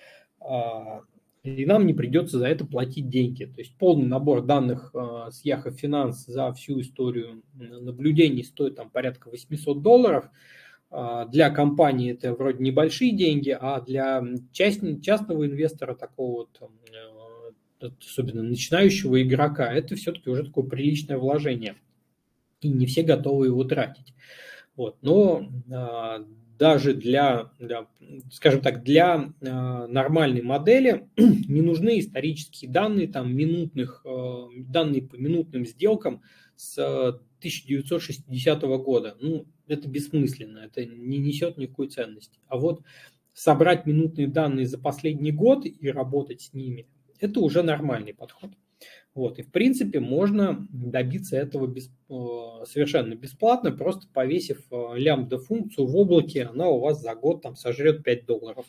И нам не придется за это платить деньги. То есть полный набор данных с Yahoo Finance за всю историю наблюдений стоит там порядка $800. Для компании это вроде небольшие деньги, а для частного инвестора, такого особенно начинающего игрока, это все-таки уже такое приличное вложение. И не все готовы его тратить. Вот. Но даже скажем так, для нормальной модели не нужны исторические данные, там, данные по минутным сделкам с 1960 года. Ну, это бессмысленно, это не несет никакой ценности. А вот собрать минутные данные за последний год и работать с ними, это уже нормальный подход. Вот. И в принципе можно добиться этого совершенно бесплатно, просто повесив лямбда-функцию в облаке, она у вас за год там сожрет $5.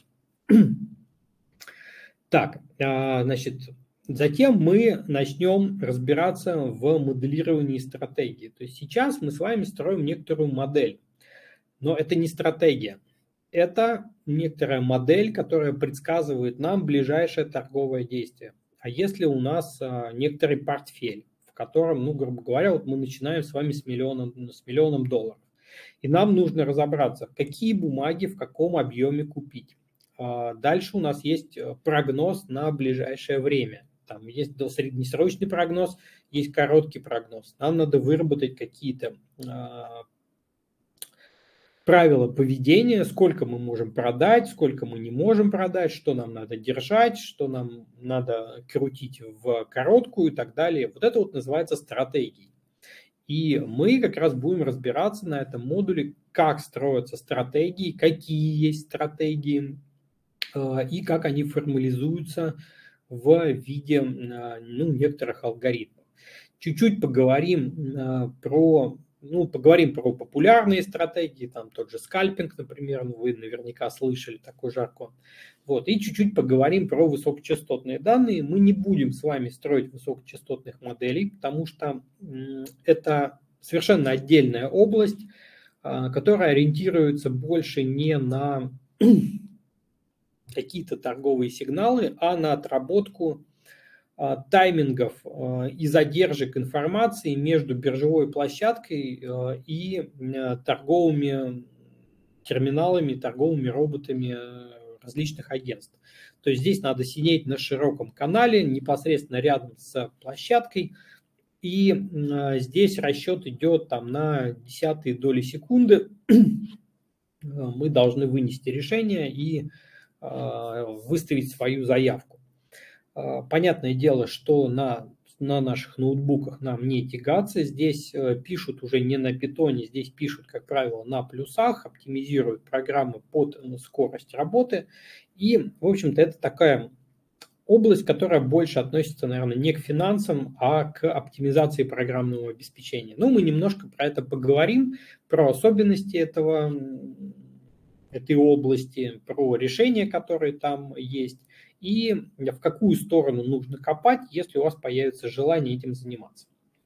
Так, значит, затем мы начнем разбираться в моделировании стратегии. То есть сейчас мы с вами строим некоторую модель, но это не стратегия. Это некоторая модель, которая предсказывает нам ближайшее торговое действие. А если у нас некоторый портфель, в котором, ну, грубо говоря, вот мы начинаем с вами с миллионом долларов, и нам нужно разобраться, какие бумаги в каком объеме купить. Дальше у нас есть прогноз на ближайшее время. Там есть среднесрочный прогноз, есть короткий прогноз. Нам надо выработать какие-то правила поведения, сколько мы можем продать, сколько мы не можем продать, что нам надо держать, что нам надо крутить в короткую и так далее. Вот это вот называется стратегией. И мы как раз будем разбираться на этом модуле, как строятся стратегии, какие есть стратегии и как они формализуются в виде некоторых алгоритмов. Чуть-чуть поговорим про популярные стратегии, там тот же скальпинг, например, вы наверняка слышали такой жаргон. Вот, и чуть-чуть поговорим про высокочастотные данные. Мы не будем с вами строить высокочастотных моделей, потому что это совершенно отдельная область, которая ориентируется больше не на какие-то торговые сигналы, а на отработку таймингов и задержек информации между биржевой площадкой и торговыми терминалами, торговыми роботами различных агентств. То есть здесь надо сидеть на широком канале, непосредственно рядом с площадкой, и здесь расчет идет там на десятые доли секунды. Мы должны вынести решение и выставить свою заявку. Понятное дело, что на наших ноутбуках нам не тягаться. Здесь пишут уже не на питоне, здесь пишут, как правило, на плюсах, оптимизируют программы под скорость работы. И, в общем-то, это такая область, которая больше относится, наверное, не к финансам, а к оптимизации программного обеспечения. Но мы немножко про это поговорим, про особенности этой области, про решения, которые там есть, и в какую сторону нужно копать, если у вас появится желание этим заниматься.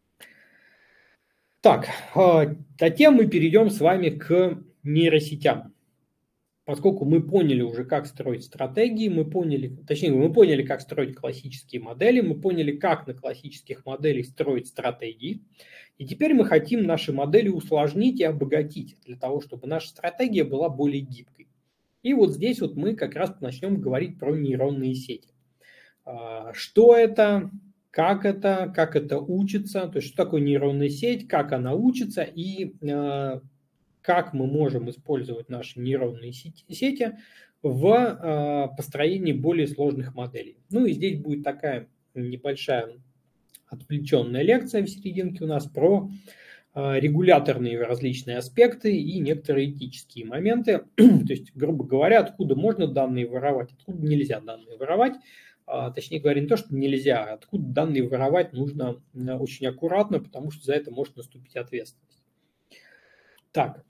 Так, затем мы перейдем с вами к нейросетям. Поскольку мы поняли уже, как строить стратегии, мы поняли, как строить классические модели, мы поняли, как на классических моделях строить стратегии. И теперь мы хотим наши модели усложнить и обогатить, для того, чтобы наша стратегия была более гибкой. И вот здесь вот мы как раз начнем говорить про нейронные сети. Что это, как это учится, то есть что такое нейронная сеть, как она учится и как мы можем использовать наши нейронные сети в построении более сложных моделей. Ну и здесь будет такая небольшая отвлеченная лекция в серединке у нас про регуляторные различные аспекты и некоторые этические моменты. То есть, грубо говоря, откуда можно данные воровать, откуда нельзя данные воровать. Точнее говоря, не то, что нельзя, а откуда данные воровать нужно очень аккуратно, потому что за это может наступить ответственность. Так,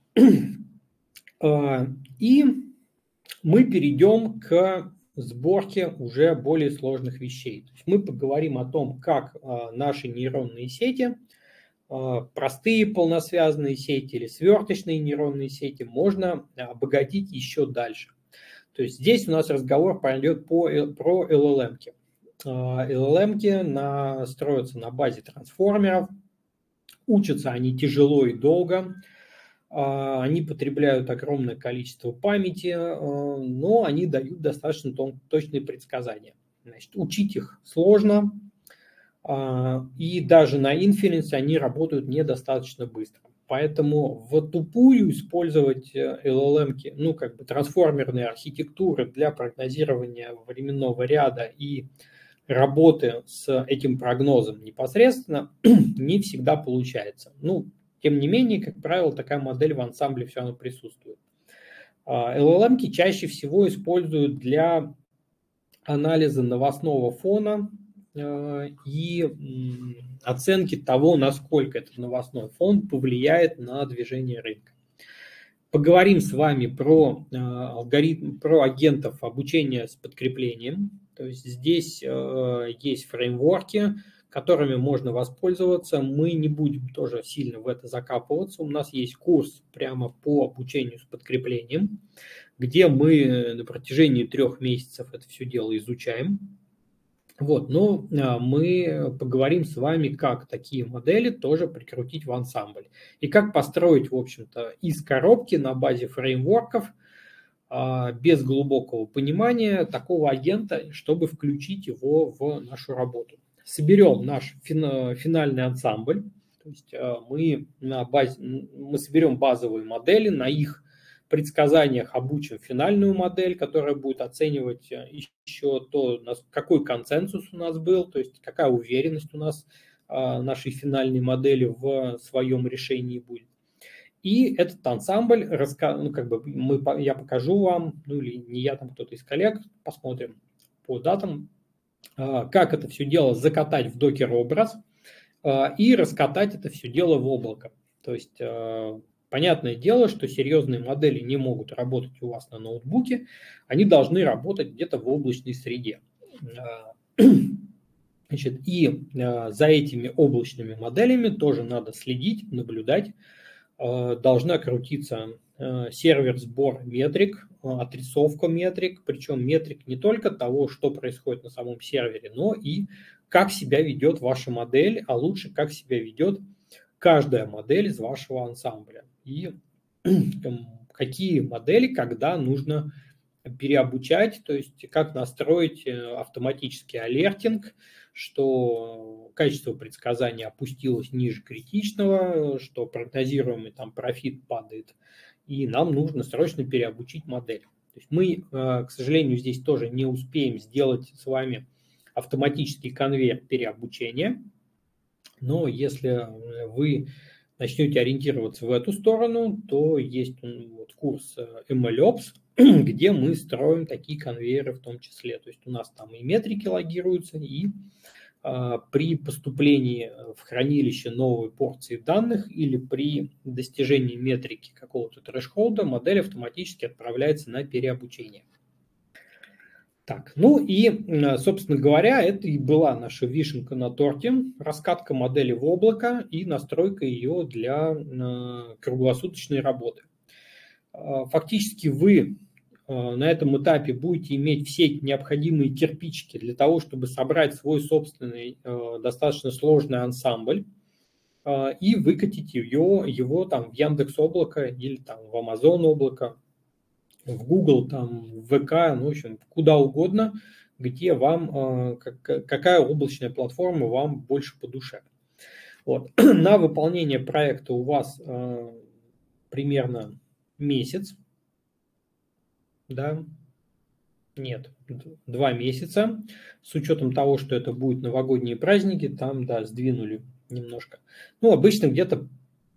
и мы перейдем к сборке уже более сложных вещей. То есть мы поговорим о том, как наши нейронные сети, простые полносвязанные сети или сверточные нейронные сети можно обогатить еще дальше. То есть здесь у нас разговор пойдет про LLM-ки. LLM-ки строятся на базе трансформеров, учатся они тяжело и долго, они потребляют огромное количество памяти, но они дают достаточно точные предсказания. Значит, учить их сложно, и даже на инференсе они работают недостаточно быстро. Поэтому в тупую использовать LLM-ки, ну, как бы трансформерные архитектуры для прогнозирования временного ряда и работы с этим прогнозом непосредственно не всегда получается. Ну, тем не менее, как правило, такая модель в ансамбле все равно присутствует. LLM-ки чаще всего используют для анализа новостного фона и оценки того, насколько этот новостной фон повлияет на движение рынка. Поговорим с вами про алгоритм, про агентов обучения с подкреплением. То есть здесь есть фреймворки, которыми можно воспользоваться. Мы не будем тоже сильно в это закапываться. У нас есть курс прямо по обучению с подкреплением, где мы на протяжении 3 месяцев это все дело изучаем. Вот, но мы поговорим с вами, как такие модели тоже прикрутить в ансамбль. И как построить, в общем-то, из коробки на базе фреймворков без глубокого понимания такого агента, чтобы включить его в нашу работу. Соберем наш финальный ансамбль. То есть мы соберем базовые модели, на их предсказаниях обучим финальную модель, которая будет оценивать еще то, какой консенсус у нас был, то есть какая уверенность у нас нашей финальной модели в своем решении будет. И этот ансамбль, я покажу вам, ну или не я, там кто-то из коллег, посмотрим по датам, как это все дело закатать в докер-образ и раскатать это все дело в облако. То есть понятное дело, что серьезные модели не могут работать у вас на ноутбуке, они должны работать где-то в облачной среде. Значит, и за этими облачными моделями тоже надо следить, наблюдать. Должна крутиться сервер сбор метрик, отрисовка метрик, причем метрик не только того, что происходит на самом сервере, но и как себя ведет ваша модель, а лучше как себя ведет каждая модель из вашего ансамбля. И какие модели, когда нужно переобучать, то есть как настроить автоматический алертинг, что качество предсказания опустилось ниже критичного, что прогнозируемый там профит падает, и нам нужно срочно переобучить модель. То есть мы, к сожалению, здесь тоже не успеем сделать с вами автоматический конвейер переобучения, но если вы начнете ориентироваться в эту сторону, то есть курс MLOps, где мы строим такие конвейеры в том числе. То есть у нас там и метрики логируются, и при поступлении в хранилище новой порции данных или при достижении метрики какого-то трэшхолда модель автоматически отправляется на переобучение. Так, ну и, собственно говоря, это и была наша вишенка на торте, раскатка модели в облако и настройка ее для круглосуточной работы. Фактически вы на этом этапе будете иметь все необходимые кирпичики для того, чтобы собрать свой собственный достаточно сложный ансамбль и выкатить его там в Яндекс.Облако или там в Амазон.Облако, в Google, там, в ВК, ну, в общем, куда угодно, где вам, какая облачная платформа вам больше по душе. Вот. На выполнение проекта у вас примерно месяц, да, нет, 2 месяца, с учетом того, что это будут новогодние праздники, там, да, сдвинули немножко. Ну, обычно где-то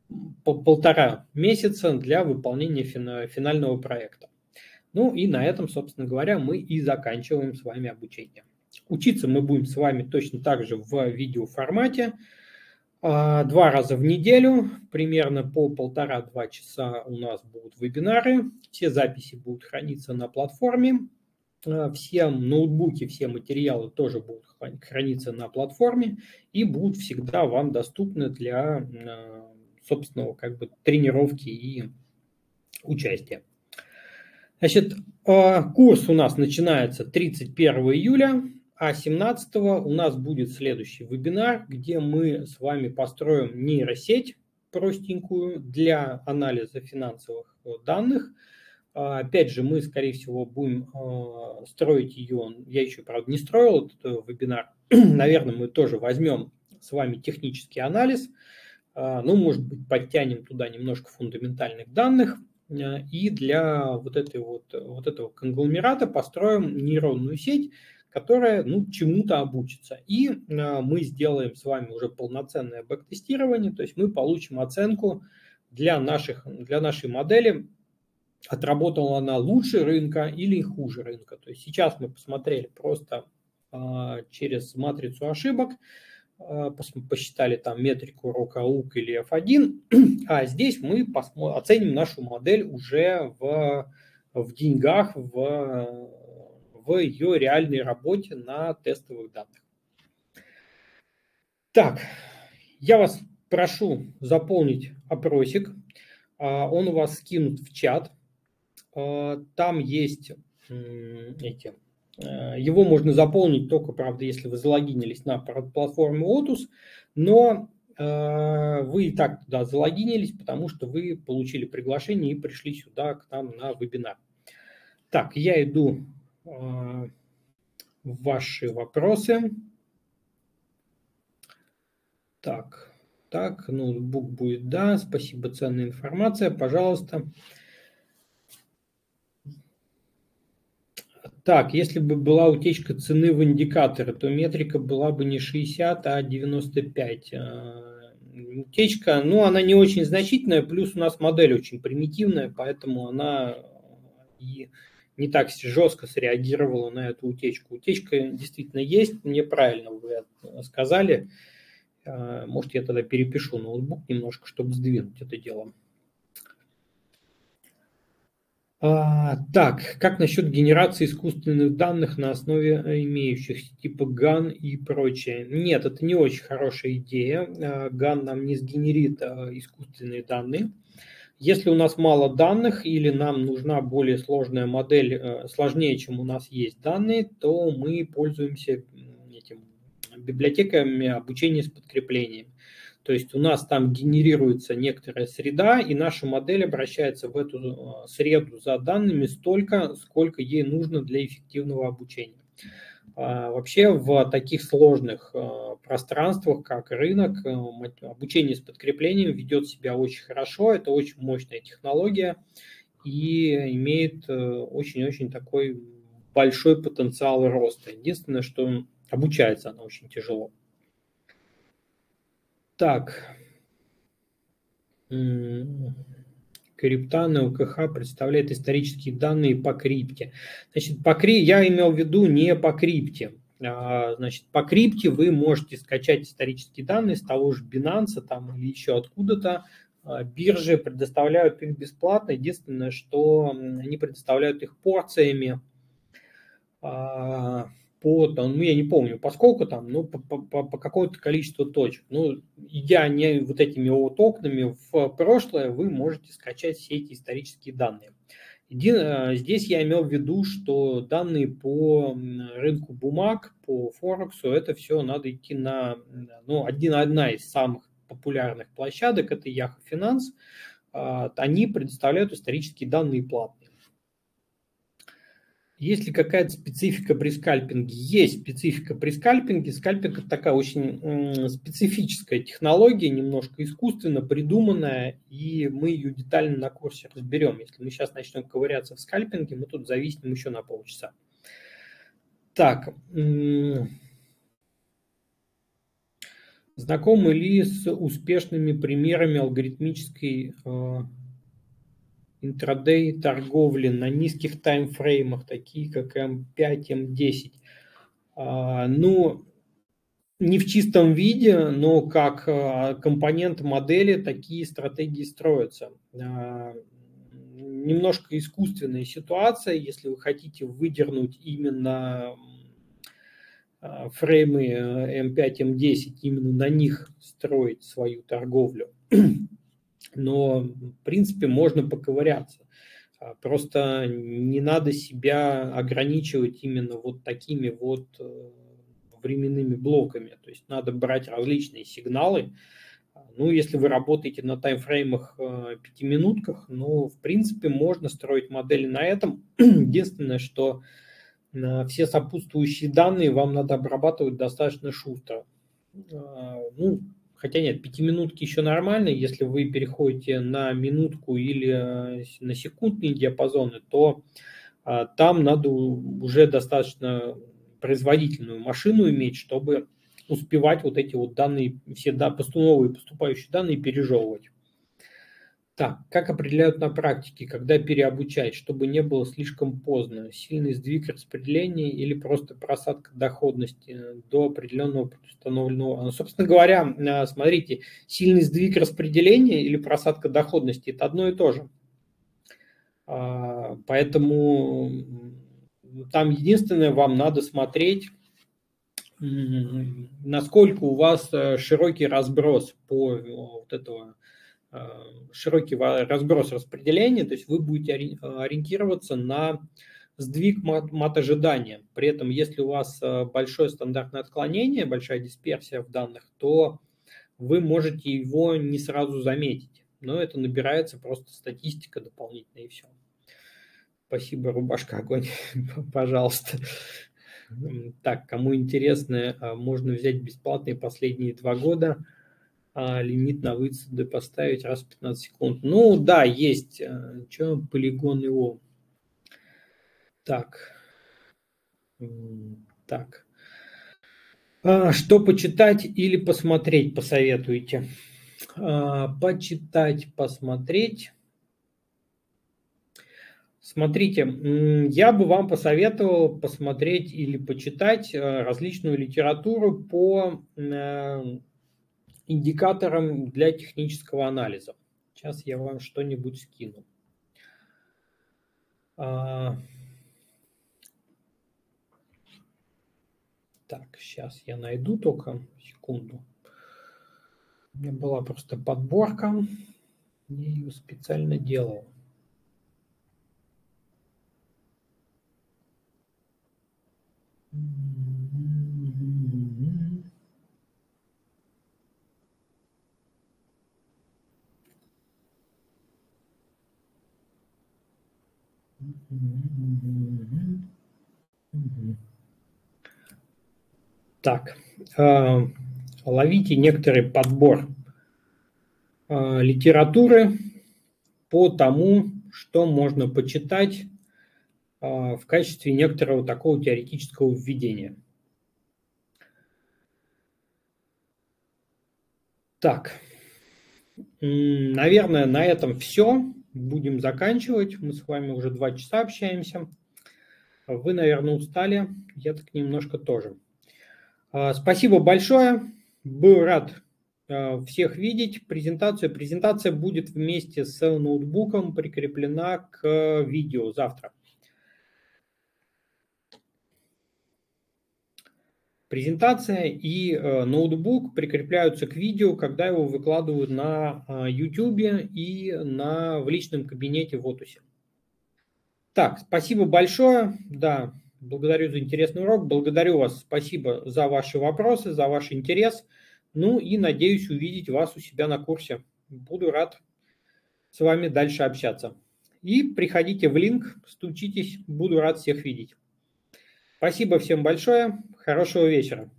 1,5 месяца для выполнения финального проекта. Ну и на этом, собственно говоря, мы и заканчиваем с вами обучение. Учиться мы будем с вами точно так же в видеоформате. 2 раза в неделю, примерно по 1,5-2 часа у нас будут вебинары. Все записи будут храниться на платформе. Все ноутбуки, все материалы тоже будут храниться на платформе и будут всегда вам доступны для собственного тренировки и участия. Значит, курс у нас начинается 31 июля, а 17 у нас будет следующий вебинар, где мы с вами построим нейросеть простенькую для анализа финансовых данных. Опять же, мы, скорее всего, будем строить ее, я еще, правда, не строил этот вебинар, наверное, мы тоже возьмем с вами технический анализ, Ну, может быть, подтянем туда немножко фундаментальных данных и для вот этого конгломерата построим нейронную сеть, которая чему-то обучится. И мы сделаем с вами уже полноценное бэктестирование, то есть мы получим оценку для нашей модели, отработала она лучше рынка или хуже рынка. То есть сейчас мы посмотрели просто через матрицу ошибок, посчитали там метрику ROC-AUC или F1, а здесь мы оценим нашу модель уже в деньгах, в ее реальной работе на тестовых данных. Так, я вас прошу заполнить опросик. Он у вас скинут в чат. Там есть его можно заполнить только, правда, если вы залогинились на платформу Otus, но вы и так туда залогинились, потому что вы получили приглашение и пришли сюда к нам на вебинар. Так, я иду в ваши вопросы. Так, ноутбук будет, да, спасибо, ценная информация, пожалуйста. Так, если бы была утечка цены в индикаторы, то метрика была бы не 60, а 95. Утечка, она не очень значительная, плюс у нас модель очень примитивная, поэтому она и не так жестко среагировала на эту утечку. Утечка действительно есть, мне правильно вы сказали. Может, я тогда перепишу ноутбук немножко, чтобы сдвинуть это дело. Так, как насчет генерации искусственных данных на основе имеющихся, типа GAN и прочее? Нет, это не очень хорошая идея. GAN нам не сгенерит искусственные данные. Если у нас мало данных или нам нужна более сложная модель, сложнее, чем у нас есть данные, то мы пользуемся библиотеками обучения с подкреплением. То есть у нас там генерируется некоторая среда, и наша модель обращается в эту среду за данными столько, сколько ей нужно для эффективного обучения. Вообще в таких сложных пространствах, как рынок, обучение с подкреплением ведет себя очень хорошо. Это очень мощная технология и имеет очень-очень такой большой потенциал роста. Единственное, что обучается она очень тяжело. Так, криптана УКХ представляет исторические данные по крипте. Значит, я имел в виду не по крипте. Значит, по крипте вы можете скачать исторические данные с того же Binance там, или еще откуда-то. Биржи предоставляют их бесплатно. Единственное, что они предоставляют их порциями. Я не помню, поскольку там, по какому-то количеству точек. Идя не вот этими окнами в прошлое, вы можете скачать все эти исторические данные. Здесь я имел в виду, что данные по рынку бумаг, по Форексу, это все надо идти на, одна из самых популярных площадок, это Yahoo Finance. Они предоставляют исторические данные платные. Есть ли какая-то специфика при скальпинге? Есть специфика при скальпинге. Скальпинг – это такая очень специфическая технология, немножко искусственно придуманная, и мы ее детально на курсе разберем. Если мы сейчас начнем ковыряться в скальпинге, мы тут зависнем еще на полчаса. Так. Знакомы ли с успешными примерами алгоритмической интрадей торговли на низких таймфреймах, такие как М5, М10. Не в чистом виде, но как компонент модели такие стратегии строятся. Немножко искусственная ситуация, если вы хотите выдернуть именно фреймы М5, М10, именно на них строить свою торговлю. Но, в принципе, можно поковыряться. Просто не надо себя ограничивать именно вот такими вот временными блоками. То есть надо брать различные сигналы. Если вы работаете на таймфреймах 5-минутках, в принципе, можно строить модели на этом. Единственное, что все сопутствующие данные вам надо обрабатывать достаточно шустро. хотя нет, 5-минутки еще нормально, если вы переходите на минутку или на секундные диапазоны, то там надо уже достаточно производительную машину иметь, чтобы успевать вот эти вот данные, все новые поступающие данные пережевывать. Так, как определяют на практике, когда переобучать, чтобы не было слишком поздно? Сильный сдвиг распределения или просто просадка доходности до определенного предустановленного? Ну, собственно говоря, смотрите, сильный сдвиг распределения или просадка доходности – это одно и то же. Поэтому там единственное, вам надо смотреть, насколько у вас широкий разброс по вот этого, широкий разброс распределения, то есть вы будете ориентироваться на сдвиг мат ожидания. При этом, если у вас большое стандартное отклонение, большая дисперсия в данных, то вы можете его не сразу заметить. Но это набирается просто статистика дополнительная и все. Спасибо, рубашка, огонь, пожалуйста. Так, кому интересно, можно взять бесплатные последние 2 года. Лимит на высады поставить раз в 15 секунд. Ну да, есть. Что, полигон его. Так. Так. Что почитать или посмотреть посоветуете? Почитать, посмотреть. Смотрите, я бы вам посоветовал посмотреть или почитать различную литературу по индикаторам для технического анализа. Сейчас я вам что-нибудь скину. Так, сейчас я найду только, секунду. У меня была просто подборка, я ее специально делал. Так, ловите некоторый подбор литературы по тому, что можно почитать в качестве некоторого такого теоретического введения. Так, наверное, на этом все. Будем заканчивать. Мы с вами уже 2 часа общаемся. Вы, наверное, устали. Я так немножко тоже. Спасибо большое. Был рад всех видеть. Презентация будет вместе с ноутбуком прикреплена к видео завтра. Презентация и ноутбук прикрепляются к видео, когда его выкладывают на YouTube и в личном кабинете в Otus. Так, спасибо большое. Да, благодарю за интересный урок. Благодарю вас. Спасибо за ваши вопросы, за ваш интерес. Ну и надеюсь увидеть вас у себя на курсе. Буду рад с вами дальше общаться. И приходите в линк, стучитесь. Буду рад всех видеть. Спасибо всем большое. Хорошего вечера.